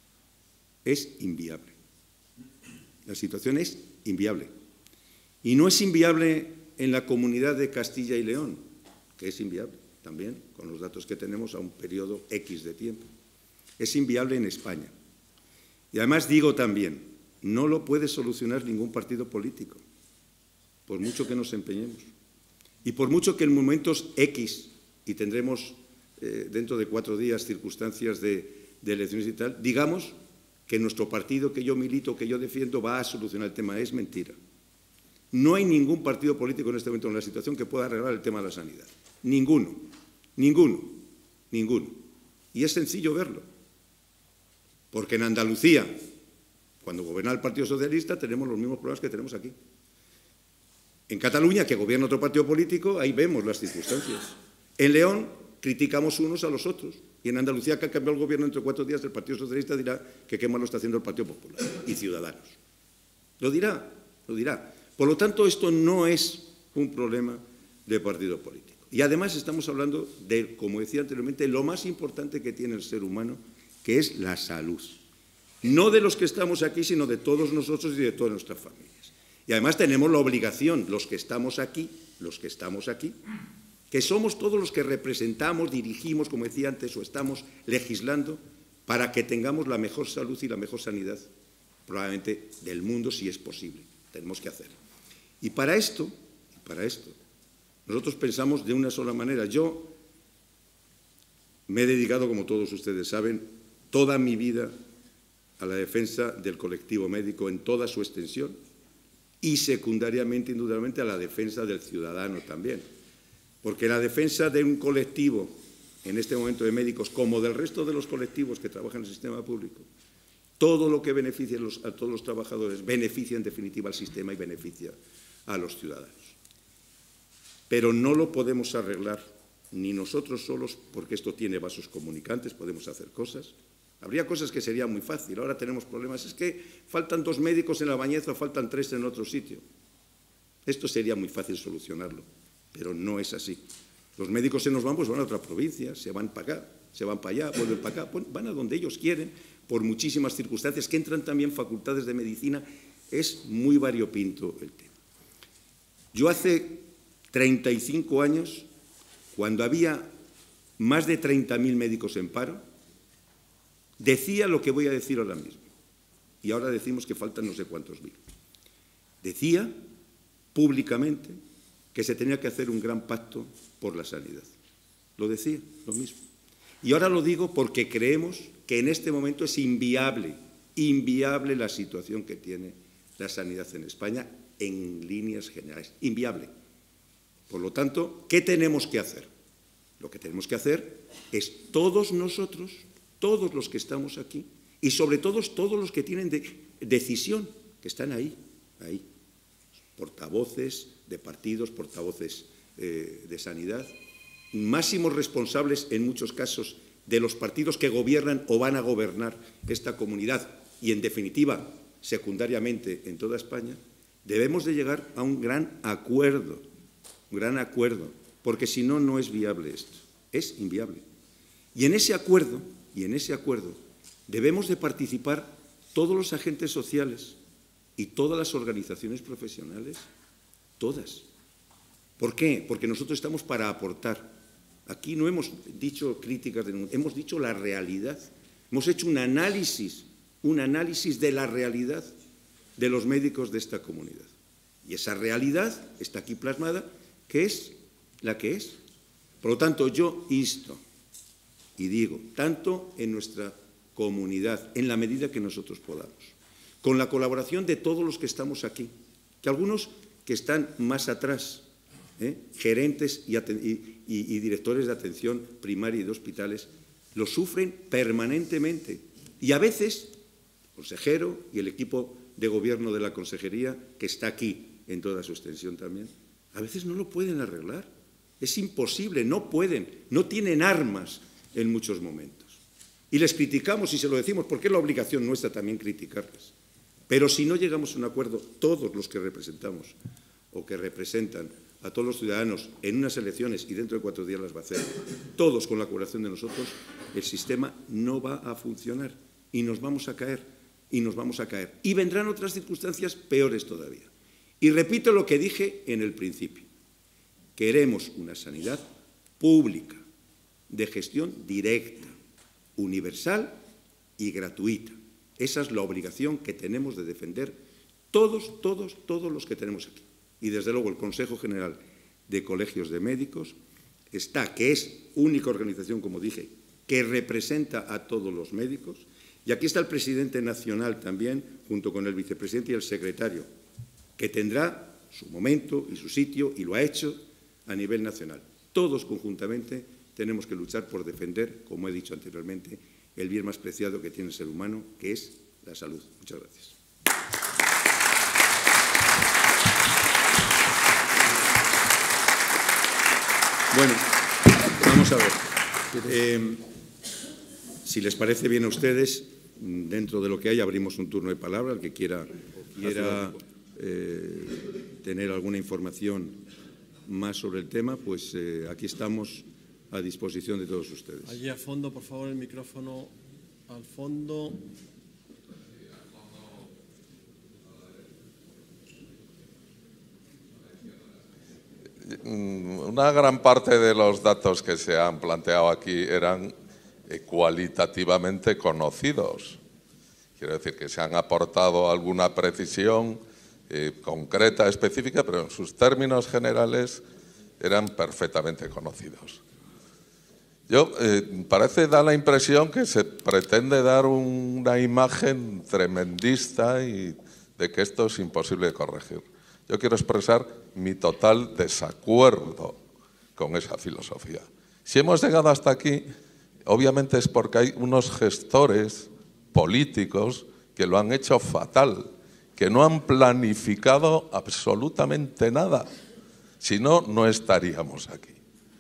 Speaker 2: es inviable. La situación es inviable. Y no es inviable en la comunidad de Castilla y León, que es inviable también, con los datos que tenemos a un periodo X de tiempo. Es inviable en España. Y además digo también, no lo puede solucionar ningún partido político, por mucho que nos empeñemos. Y por mucho que en momentos X, y tendremos eh, dentro de cuatro días circunstancias de, de elecciones y tal, digamos que nuestro partido, que yo milito, que yo defiendo, va a solucionar el tema. Es mentira. No hay ningún partido político en este momento en la situación que pueda arreglar el tema de la sanidad. Ninguno, ninguno, ninguno. Y es sencillo verlo. Porque en Andalucía, cuando gobierna el Partido Socialista, tenemos los mismos problemas que tenemos aquí. En Cataluña, que gobierna otro partido político, ahí vemos las circunstancias. En León, criticamos unos a los otros. Y en Andalucía, que ha cambiado el gobierno entre cuatro días, el Partido Socialista dirá que qué mal lo está haciendo el Partido Popular y Ciudadanos. Lo dirá, lo dirá. Por lo tanto, esto no es un problema de partido político. Y además estamos hablando de, como decía anteriormente, lo más importante que tiene el ser humano, que es la salud. No de los que estamos aquí, sino de todos nosotros y de todas nuestras familias. Y además tenemos la obligación, los que estamos aquí, los que estamos aquí, que somos todos los que representamos, dirigimos, como decía antes, o estamos legislando, para que tengamos la mejor salud y la mejor sanidad, probablemente del mundo, si es posible. Tenemos que hacer. Y para esto, para esto, nosotros pensamos de una sola manera. Yo me he dedicado, como todos ustedes saben, toda mi vida a la defensa del colectivo médico en toda su extensión y secundariamente, indudablemente, a la defensa del ciudadano también. Porque la defensa de un colectivo, en este momento de médicos, como del resto de los colectivos que trabajan en el sistema público, todo lo que beneficia a todos los trabajadores beneficia en definitiva al sistema y beneficia a los ciudadanos. Pero no lo podemos arreglar ni nosotros solos, porque esto tiene vasos comunicantes, podemos hacer cosas. Habría cosas que sería muy fácil. Ahora tenemos problemas. Es que faltan dos médicos en La Bañeza, faltan tres en otro sitio. Esto sería muy fácil solucionarlo, pero no es así. Los médicos se nos van, pues van a otra provincia, se van para acá, se van para allá, vuelven para acá, van a donde ellos quieren, por muchísimas circunstancias, que entran también facultades de medicina. Es muy variopinto el tema. Yo hace treinta y cinco años, cuando había más de treinta mil médicos en paro, decía lo que voy a decir ahora mismo. Y ahora decimos que faltan no sé cuántos mil. Decía públicamente que se tenía que hacer un gran pacto por la sanidad. Lo decía, lo mismo. Y ahora lo digo porque creemos que en este momento es inviable, inviable la situación que tiene la sanidad en España en líneas generales. Inviable. Por lo tanto, ¿qué tenemos que hacer? Lo que tenemos que hacer es todos nosotros, todos los que estamos aquí, y sobre todo todos los que tienen de, decisión, que están ahí, ahí, portavoces de partidos, portavoces eh, de sanidad, máximos responsables en muchos casos de los partidos que gobiernan o van a gobernar esta comunidad y, en definitiva, secundariamente en toda España, debemos de llegar a un gran acuerdo, un gran acuerdo, porque si no, no es viable esto, es inviable. Y en ese acuerdo, y en ese acuerdo, debemos de participar todos los agentes sociales y todas las organizaciones profesionales, todas. ¿Por qué? Porque nosotros estamos para aportar. Aquí no hemos dicho críticas, de, hemos dicho la realidad. Hemos hecho un análisis, un análisis de la realidad de los médicos de esta comunidad. Y esa realidad está aquí plasmada, que es la que es. Por lo tanto, yo insto y digo, tanto en nuestra comunidad, en la medida que nosotros podamos, con la colaboración de todos los que estamos aquí, que algunos que están más atrás, ¿eh? gerentes y, y, y directores de atención primaria y de hospitales, lo sufren permanentemente. Y a veces, el consejero y el equipo de gobierno de la consejería, que está aquí en toda su extensión también, a veces no lo pueden arreglar. Es imposible, no pueden, no tienen armas en muchos momentos. Y les criticamos y se lo decimos porque es la obligación nuestra también criticarles. Pero si no llegamos a un acuerdo, todos los que representamos o que representan a todos los ciudadanos en unas elecciones, y dentro de cuatro días las va a hacer, todos con la colaboración de nosotros, el sistema no va a funcionar y nos vamos a caer, y nos vamos a caer. Y vendrán otras circunstancias peores todavía. Y repito lo que dije en el principio. Queremos una sanidad pública, de gestión directa, universal y gratuita. Esa es la obligación que tenemos de defender todos, todos, todos los que tenemos aquí. Y desde luego el Consejo General de Colegios de Médicos está, que es única organización, como dije, que representa a todos los médicos. Y aquí está el presidente nacional también, junto con el vicepresidente y el secretario, que tendrá su momento y su sitio, y lo ha hecho a nivel nacional. Todos conjuntamente tenemos que luchar por defender, como he dicho anteriormente, el bien más preciado que tiene el ser humano, que es la salud. Muchas gracias. Bueno, vamos a ver. Eh, si les parece bien a ustedes, dentro de lo que hay, abrimos un turno de palabra. El que quiera, quiera eh, tener alguna información más sobre el tema, pues eh, aquí estamos a disposición de todos ustedes.
Speaker 3: Allí al fondo, por favor, el micrófono al fondo.
Speaker 5: Una gran parte de los datos que se han planteado aquí eran eh, cualitativamente conocidos. Quiero decir que se han aportado alguna precisión eh, concreta, específica, pero en sus términos generales eran perfectamente conocidos. Yo, eh, parece dar la impresión que se pretende dar un, una imagen tremendista y de que esto es imposible de corregir. Yo quiero expresar mi total desacuerdo con esa filosofía. Si hemos llegado hasta aquí, obviamente es porque hay unos gestores políticos que lo han hecho fatal, que no han planificado absolutamente nada. Si no, no estaríamos aquí.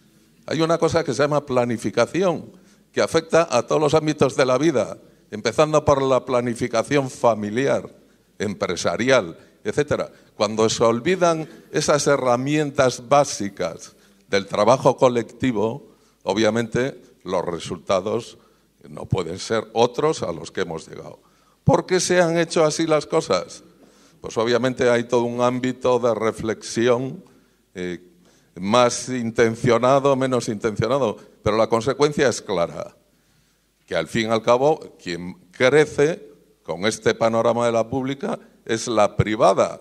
Speaker 5: Hay una cosa que se llama planificación, que afecta a todos los ámbitos de la vida, empezando por la planificación familiar, empresarial, etcétera. Cuando se olvidan esas herramientas básicas del trabajo colectivo, obviamente los resultados no pueden ser otros a los que hemos llegado. ¿Por qué se han hecho así las cosas? Pues obviamente hay todo un ámbito de reflexión, eh, más intencionado, menos intencionado, pero la consecuencia es clara, que al fin y al cabo quien crece con este panorama de la pública es la privada.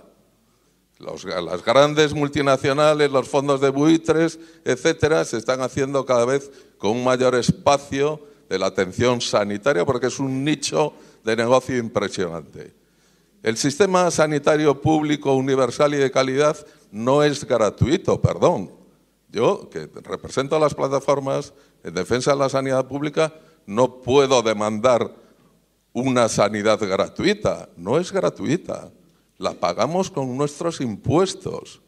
Speaker 5: Los, las grandes multinacionales, los fondos de buitres, etcétera, se están haciendo cada vez con un mayor espacio de la atención sanitaria porque es un nicho de negocio impresionante. El sistema sanitario público, universal y de calidad no es gratuito, perdón. Yo, que represento a las plataformas en defensa de la sanidad pública, no puedo demandar una sanidad gratuita. No es gratuita. La pagamos con nuestros impuestos.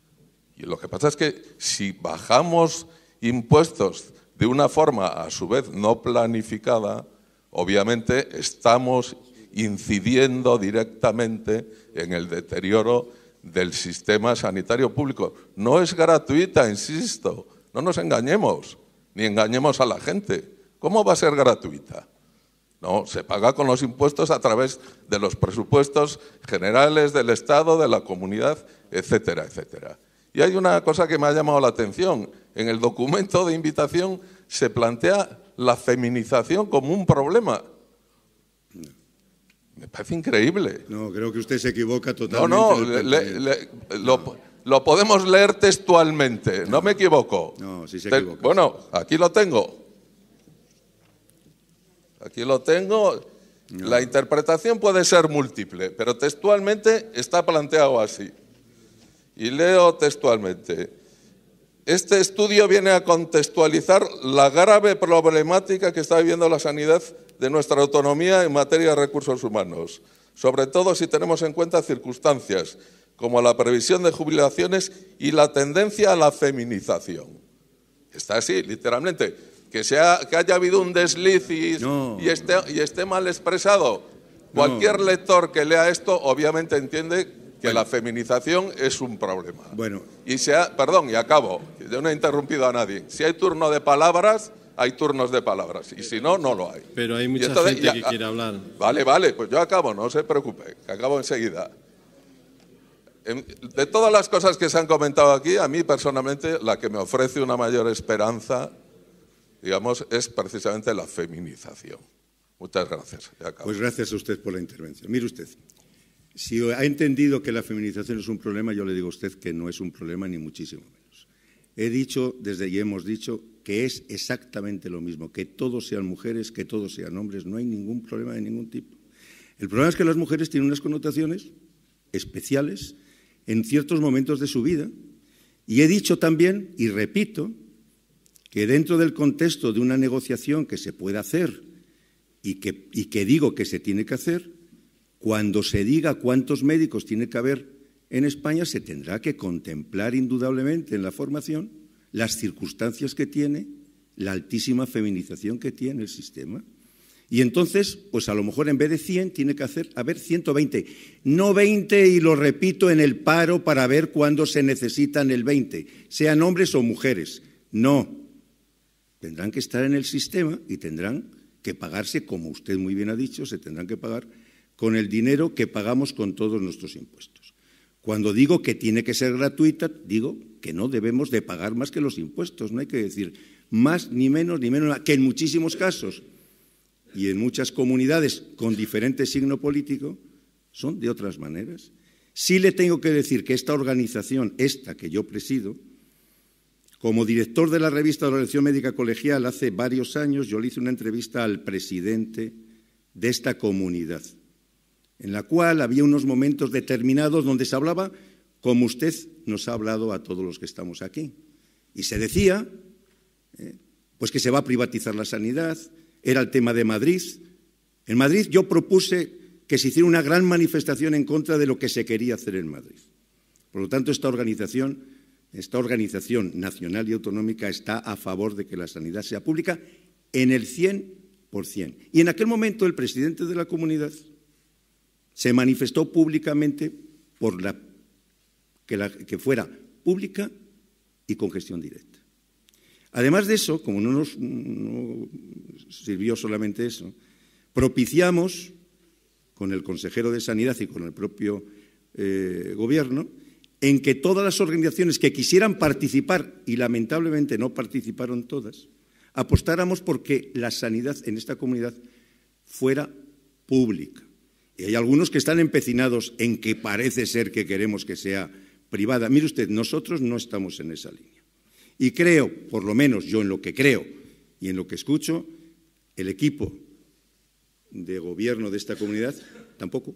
Speaker 5: Y lo que pasa es que si bajamos impuestos de una forma, a su vez, no planificada, obviamente estamos incidiendo directamente en el deterioro del sistema sanitario público. No es gratuita, insisto, no nos engañemos, ni engañemos a la gente. ¿Cómo va a ser gratuita? No, se paga con los impuestos a través de los presupuestos generales del Estado, de la comunidad, etcétera, etcétera. Y hay una cosa que me ha llamado la atención. En el documento de invitación se plantea la feminización como un problema. Me parece increíble.
Speaker 2: No, creo que usted se equivoca totalmente.
Speaker 5: No, no, le, le, lo, no. lo podemos leer textualmente, no, no me equivoco.
Speaker 2: No, sí se
Speaker 5: Te,
Speaker 2: equivoca.
Speaker 5: Bueno, aquí lo tengo. Aquí lo tengo. No. La interpretación puede ser múltiple, pero textualmente está planteado así. Y leo textualmente. Este estudio viene a contextualizar la grave problemática que está viviendo la sanidad de nuestra autonomía en materia de recursos humanos, sobre todo si tenemos en cuenta circunstancias como la previsión de jubilaciones y la tendencia a la feminización. Está así, literalmente. Que, sea, que haya habido un desliz y, no. y, esté, y esté mal expresado. Cualquier no. lector que lea esto obviamente entiende que bueno. la feminización es un problema.
Speaker 2: Bueno.
Speaker 5: Y se ha, perdón, y acabo, yo no he interrumpido a nadie. Si hay turno de palabras, hay turnos de palabras, y si no, no lo hay.
Speaker 3: Pero hay mucha entonces, gente ya, que quiere hablar.
Speaker 5: Vale, vale, pues yo acabo, no se preocupe, que acabo enseguida. De todas las cosas que se han comentado aquí, a mí personalmente la que me ofrece una mayor esperanza, digamos, es precisamente la feminización. Muchas gracias. Ya acabo.
Speaker 2: Pues gracias a usted por la intervención. Mire usted, si ha entendido que la feminización es un problema, yo le digo a usted que no es un problema ni muchísimo menos. He dicho, desde y hemos dicho, que es exactamente lo mismo, que todos sean mujeres, que todos sean hombres, no hay ningún problema de ningún tipo. El problema es que las mujeres tienen unas connotaciones especiales en ciertos momentos de su vida, y he dicho también, y repito, que dentro del contexto de una negociación que se puede hacer y que, y que digo que se tiene que hacer, cuando se diga cuántos médicos tiene que haber en España, se tendrá que contemplar indudablemente en la formación las circunstancias que tiene, la altísima feminización que tiene el sistema. Y entonces, pues a lo mejor en vez de cien tiene que hacer, haber ciento veinte. No veinte, y lo repito, en el paro para ver cuándo se necesitan el veinte, sean hombres o mujeres. No. Tendrán que estar en el sistema y tendrán que pagarse, como usted muy bien ha dicho, se tendrán que pagar con el dinero que pagamos con todos nuestros impuestos. Cuando digo que tiene que ser gratuita, digo que no debemos de pagar más que los impuestos. No hay que decir más ni menos, ni menos, que en muchísimos casos y en muchas comunidades con diferente signo político son de otras maneras. Sí le tengo que decir que esta organización, esta que yo presido, como director de la revista de la Organización Médica Colegial, hace varios años yo le hice una entrevista al presidente de esta comunidad, en la cual había unos momentos determinados donde se hablaba como usted nos ha hablado a todos los que estamos aquí. Y se decía eh, pues que se va a privatizar la sanidad, era el tema de Madrid. En Madrid yo propuse que se hiciera una gran manifestación en contra de lo que se quería hacer en Madrid. Por lo tanto, esta organización, esta organización nacional y autonómica está a favor de que la sanidad sea pública en el cien por cien. Y en aquel momento el presidente de la comunidad se manifestó públicamente por la, que, la, que fuera pública y con gestión directa. Además de eso, como no nos no sirvió solamente eso, propiciamos con el consejero de Sanidad y con el propio eh, Gobierno, en que todas las organizaciones que quisieran participar, y lamentablemente no participaron todas, apostáramos porque la sanidad en esta comunidad fuera pública. Y hay algunos que están empecinados en que parece ser que queremos que sea privada. Mire usted, nosotros no estamos en esa línea. Y creo, por lo menos yo en lo que creo y en lo que escucho, el equipo de gobierno de esta comunidad tampoco.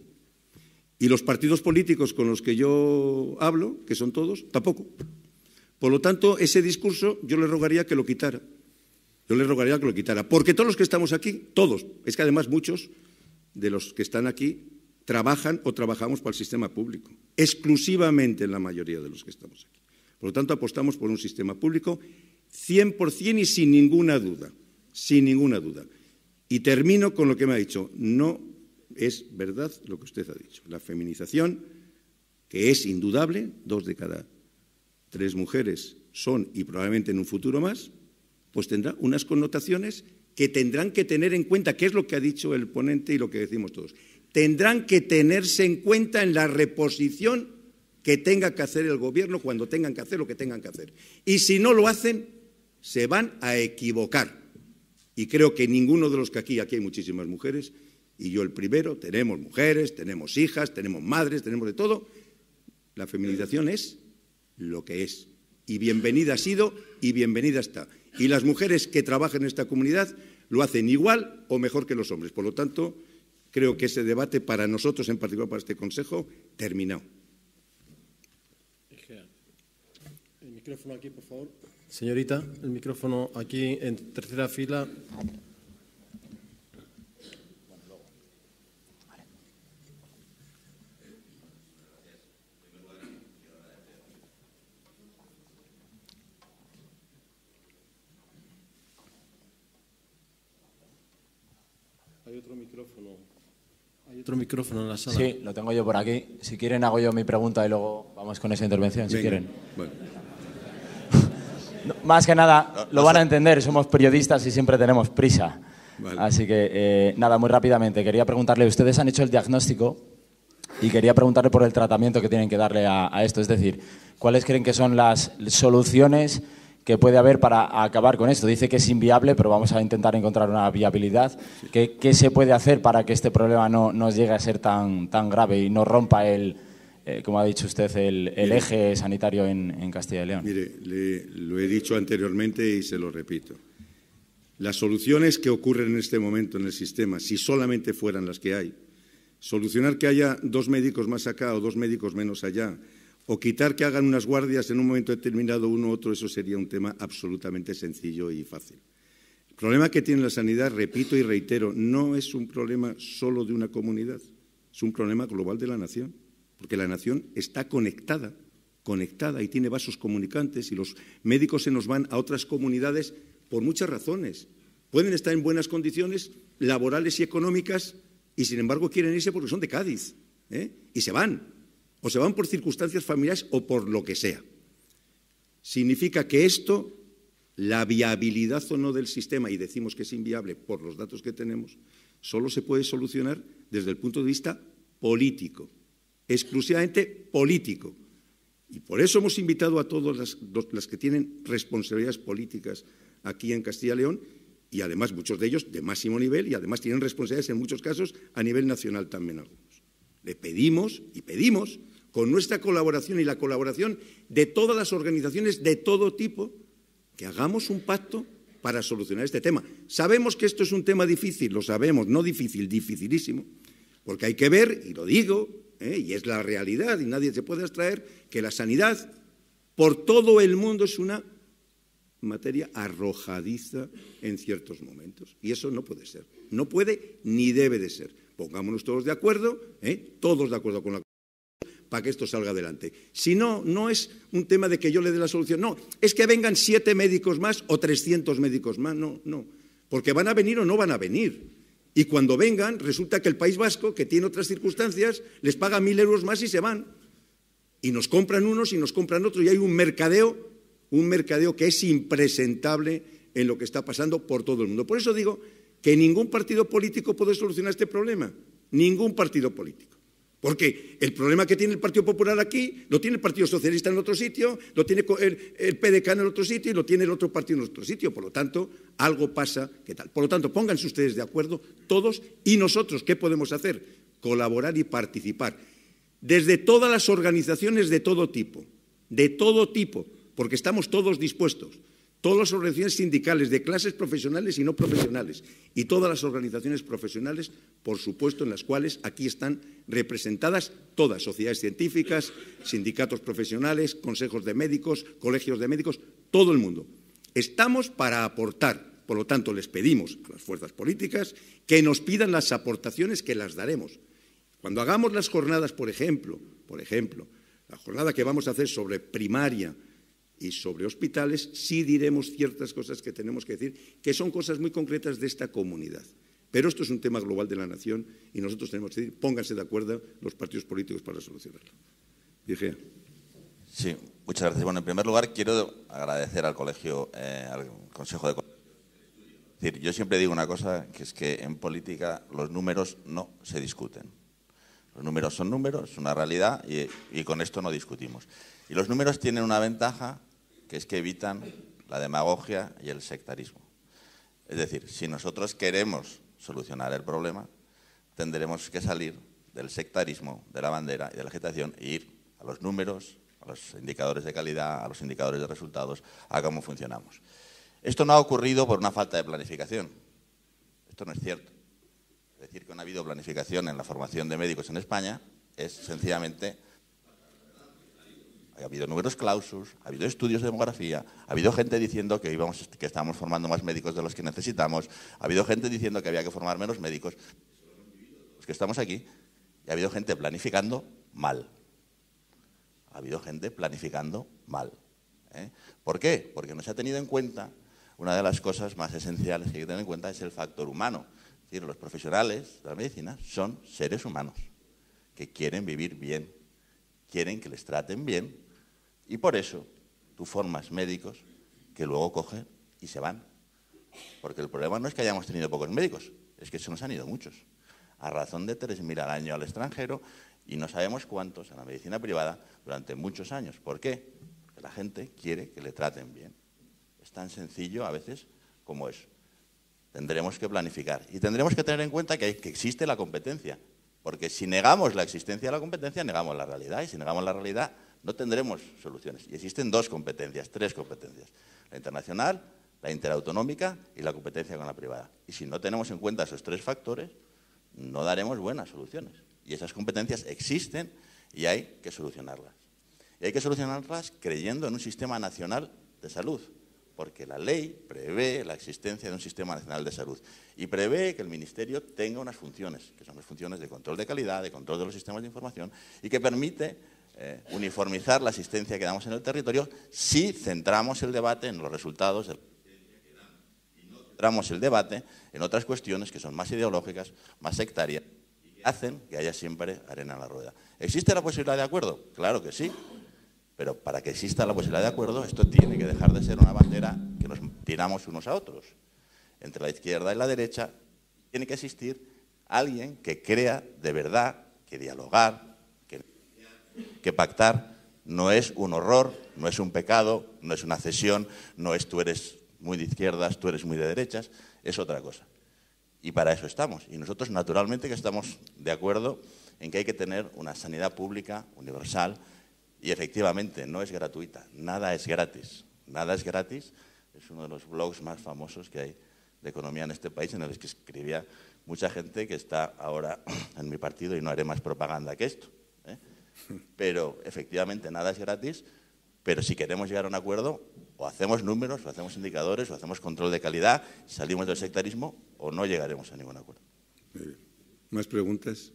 Speaker 2: Y los partidos políticos con los que yo hablo, que son todos, tampoco. Por lo tanto, ese discurso yo le rogaría que lo quitara. Yo le rogaría que lo quitara. Porque todos los que estamos aquí, todos, es que además muchos de los que están aquí trabajan o trabajamos para el sistema público, exclusivamente en la mayoría de los que estamos aquí. Por lo tanto, apostamos por un sistema público cien por cien y sin ninguna duda, sin ninguna duda. Y termino con lo que me ha dicho. No es verdad lo que usted ha dicho. La feminización, que es indudable, dos de cada tres mujeres son, y probablemente en un futuro más, pues tendrá unas connotaciones que tendrán que tener en cuenta, que es lo que ha dicho el ponente y lo que decimos todos. Tendrán que tenerse en cuenta en la reposición que tenga que hacer el Gobierno cuando tengan que hacer lo que tengan que hacer. Y si no lo hacen, se van a equivocar. Y creo que ninguno de los que aquí, aquí hay muchísimas mujeres, y yo el primero, tenemos mujeres, tenemos hijas, tenemos madres, tenemos de todo. La feminización es lo que es. Y bienvenida ha sido y bienvenida está. Y las mujeres que trabajan en esta comunidad lo hacen igual o mejor que los hombres. Por lo tanto, creo que ese debate para nosotros, en particular para este Consejo, terminado.
Speaker 3: El micrófono aquí, por favor. Señorita, el micrófono aquí en tercera fila. Hay otro micrófono. Hay otro micrófono en la sala.
Speaker 6: Sí, lo tengo yo por aquí. Si quieren hago yo mi pregunta y luego vamos con esa intervención, si
Speaker 2: Venga.
Speaker 6: quieren.
Speaker 2: Bueno.
Speaker 6: No, más que nada, lo van a entender, somos periodistas y siempre tenemos prisa.
Speaker 2: Vale.
Speaker 6: Así que, eh, nada, muy rápidamente, quería preguntarle, ustedes han hecho el diagnóstico y quería preguntarle por el tratamiento que tienen que darle a, a esto, es decir, ¿cuáles creen que son las soluciones que puede haber para acabar con esto? Dice que es inviable, pero vamos a intentar encontrar una viabilidad.
Speaker 2: Sí.
Speaker 6: ¿Qué, qué se puede hacer para que este problema no, no llegue a ser tan, tan grave y no rompa el, eh, como ha dicho usted, el, el eje sanitario en, en Castilla y León?
Speaker 2: Mire, le, lo he dicho anteriormente y se lo repito. Las soluciones que ocurren en este momento en el sistema, si solamente fueran las que hay, solucionar que haya dos médicos más acá o dos médicos menos allá, o quitar que hagan unas guardias en un momento determinado uno u otro, eso sería un tema absolutamente sencillo y fácil. El problema que tiene la sanidad, repito y reitero, no es un problema solo de una comunidad, es un problema global de la nación, porque la nación está conectada, conectada y tiene vasos comunicantes y los médicos se nos van a otras comunidades por muchas razones. Pueden estar en buenas condiciones laborales y económicas y, sin embargo, quieren irse porque son de Cádiz, ¿eh? Y se van. O se van por circunstancias familiares o por lo que sea. Significa que esto, la viabilidad o no del sistema, y decimos que es inviable por los datos que tenemos, solo se puede solucionar desde el punto de vista político. exclusivamente político. Y por eso hemos invitado a todas las, las que tienen responsabilidades políticas aquí en Castilla y León, y además muchos de ellos de máximo nivel, y además tienen responsabilidades en muchos casos a nivel nacional también algunos. Le pedimos y pedimos, con nuestra colaboración y la colaboración de todas las organizaciones de todo tipo, que hagamos un pacto para solucionar este tema. Sabemos que esto es un tema difícil, lo sabemos, no difícil, dificilísimo, porque hay que ver, y lo digo, ¿eh? y es la realidad, y nadie se puede abstraer, que la sanidad por todo el mundo es una materia arrojadiza en ciertos momentos. Y eso no puede ser, no puede ni debe de ser. Pongámonos todos de acuerdo, ¿eh? todos de acuerdo con la para que esto salga adelante. Si no, no es un tema de que yo le dé la solución, no, es que vengan siete médicos más o trescientos médicos más, no, no, porque van a venir o no van a venir. Y cuando vengan, resulta que el País Vasco, que tiene otras circunstancias, les paga mil euros más y se van. Y nos compran unos y nos compran otros, y hay un mercadeo, un mercadeo que es impresentable en lo que está pasando por todo el mundo. Por eso digo que ningún partido político puede solucionar este problema, ningún partido político. Porque el problema que tiene el Partido Popular aquí lo tiene el Partido Socialista en otro sitio, lo tiene el, el P D K en el otro sitio y lo tiene el otro partido en otro sitio. Por lo tanto, algo pasa que tal. Por lo tanto, pónganse ustedes de acuerdo todos y nosotros, ¿qué podemos hacer? Colaborar y participar. Desde todas las organizaciones de todo tipo, de todo tipo, porque estamos todos dispuestos. Todas las organizaciones sindicales de clases profesionales y no profesionales y todas las organizaciones profesionales, por supuesto, en las cuales aquí están representadas todas, sociedades científicas, sindicatos profesionales, consejos de médicos, colegios de médicos, todo el mundo. Estamos para aportar, por lo tanto, les pedimos a las fuerzas políticas que nos pidan las aportaciones que las daremos. Cuando hagamos las jornadas, por ejemplo, por ejemplo, la jornada que vamos a hacer sobre primaria y sobre hospitales, sí diremos ciertas cosas que tenemos que decir, que son cosas muy concretas de esta comunidad. Pero esto es un tema global de la nación y nosotros tenemos que decir, pónganse de acuerdo los partidos políticos para solucionarlo. Dije.
Speaker 7: Sí, muchas gracias. Bueno, en primer lugar, quiero agradecer al colegio, eh, al Consejo de Colegio. Es decir, yo siempre digo una cosa, que es que en política los números no se discuten. Los números son números, es una realidad y, y con esto no discutimos. Y los números tienen una ventaja, que es que evitan la demagogia y el sectarismo. Es decir, si nosotros queremos solucionar el problema, tendremos que salir del sectarismo, de la bandera y de la agitación e ir a los números, a los indicadores de calidad, a los indicadores de resultados, a cómo funcionamos. Esto no ha ocurrido por una falta de planificación. Esto no es cierto. Decir que no ha habido planificación en la formación de médicos en España es sencillamente... Ha habido números clausus, ha habido estudios de demografía, ha habido gente diciendo que, íbamos, que estábamos formando más médicos de los que necesitamos, ha habido gente diciendo que había que formar menos médicos, los que estamos aquí, y ha habido gente planificando mal. Ha habido gente planificando mal. ¿eh? ¿Por qué? Porque no se ha tenido en cuenta, una de las cosas más esenciales que hay que tener en cuenta es el factor humano. Es decir, los profesionales de la medicina son seres humanos que quieren vivir bien, quieren que les traten bien, y por eso tú formas médicos que luego cogen y se van. Porque el problema no es que hayamos tenido pocos médicos, es que se nos han ido muchos. A razón de tres mil al año al extranjero y no sabemos cuántos a la medicina privada durante muchos años. ¿Por qué? Porque la gente quiere que le traten bien. Es tan sencillo a veces como eso. Tendremos que planificar y tendremos que tener en cuenta que, hay, que existe la competencia. Porque si negamos la existencia de la competencia, negamos la realidad. Y si negamos la realidad, no tendremos soluciones. Y existen dos competencias, tres competencias. La internacional, la interautonómica y la competencia con la privada. Y si no tenemos en cuenta esos tres factores, no daremos buenas soluciones. Y esas competencias existen y hay que solucionarlas. Y hay que solucionarlas creyendo en un sistema nacional de salud. Porque la ley prevé la existencia de un sistema nacional de salud y prevé que el Ministerio tenga unas funciones, que son las funciones de control de calidad, de control de los sistemas de información y que permite eh, uniformizar la asistencia que damos en el territorio si centramos el debate en los resultados de la asistencia que damos y no centramos el debate en otras cuestiones que son más ideológicas, más sectarias y que hacen que haya siempre arena en la rueda. ¿Existe la posibilidad de acuerdo? Claro que sí. Pero para que exista la posibilidad de acuerdo, esto tiene que dejar de ser una bandera que nos tiramos unos a otros. Entre la izquierda y la derecha tiene que existir alguien que crea de verdad que dialogar, que que pactar no es un horror, no es un pecado, no es una cesión, no es tú eres muy de izquierdas, tú eres muy de derechas, es otra cosa. Y para eso estamos. Y nosotros, naturalmente, que estamos de acuerdo en que hay que tener una sanidad pública universal y, efectivamente, no es gratuita. Nada es gratis. Nada es gratis. Es uno de los blogs más famosos que hay de economía en este país, en el que escribía mucha gente que está ahora en mi partido, y no haré más propaganda que esto, ¿eh? Pero, efectivamente, nada es gratis, pero si queremos llegar a un acuerdo, o hacemos números, o hacemos indicadores, o hacemos control de calidad, salimos del sectarismo, o no llegaremos a ningún acuerdo.
Speaker 2: Muy bien. ¿Más preguntas?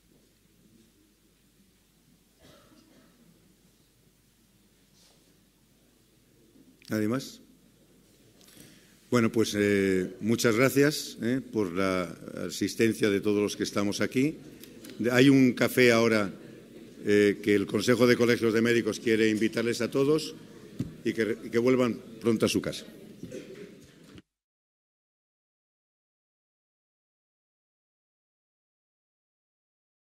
Speaker 2: ¿Nadie más? Bueno, pues eh, muchas gracias eh, por la asistencia de todos los que estamos aquí. Hay un café ahora eh, que el Consejo de Colegios de Médicos quiere invitarles a todos y que, y que vuelvan pronto a su casa.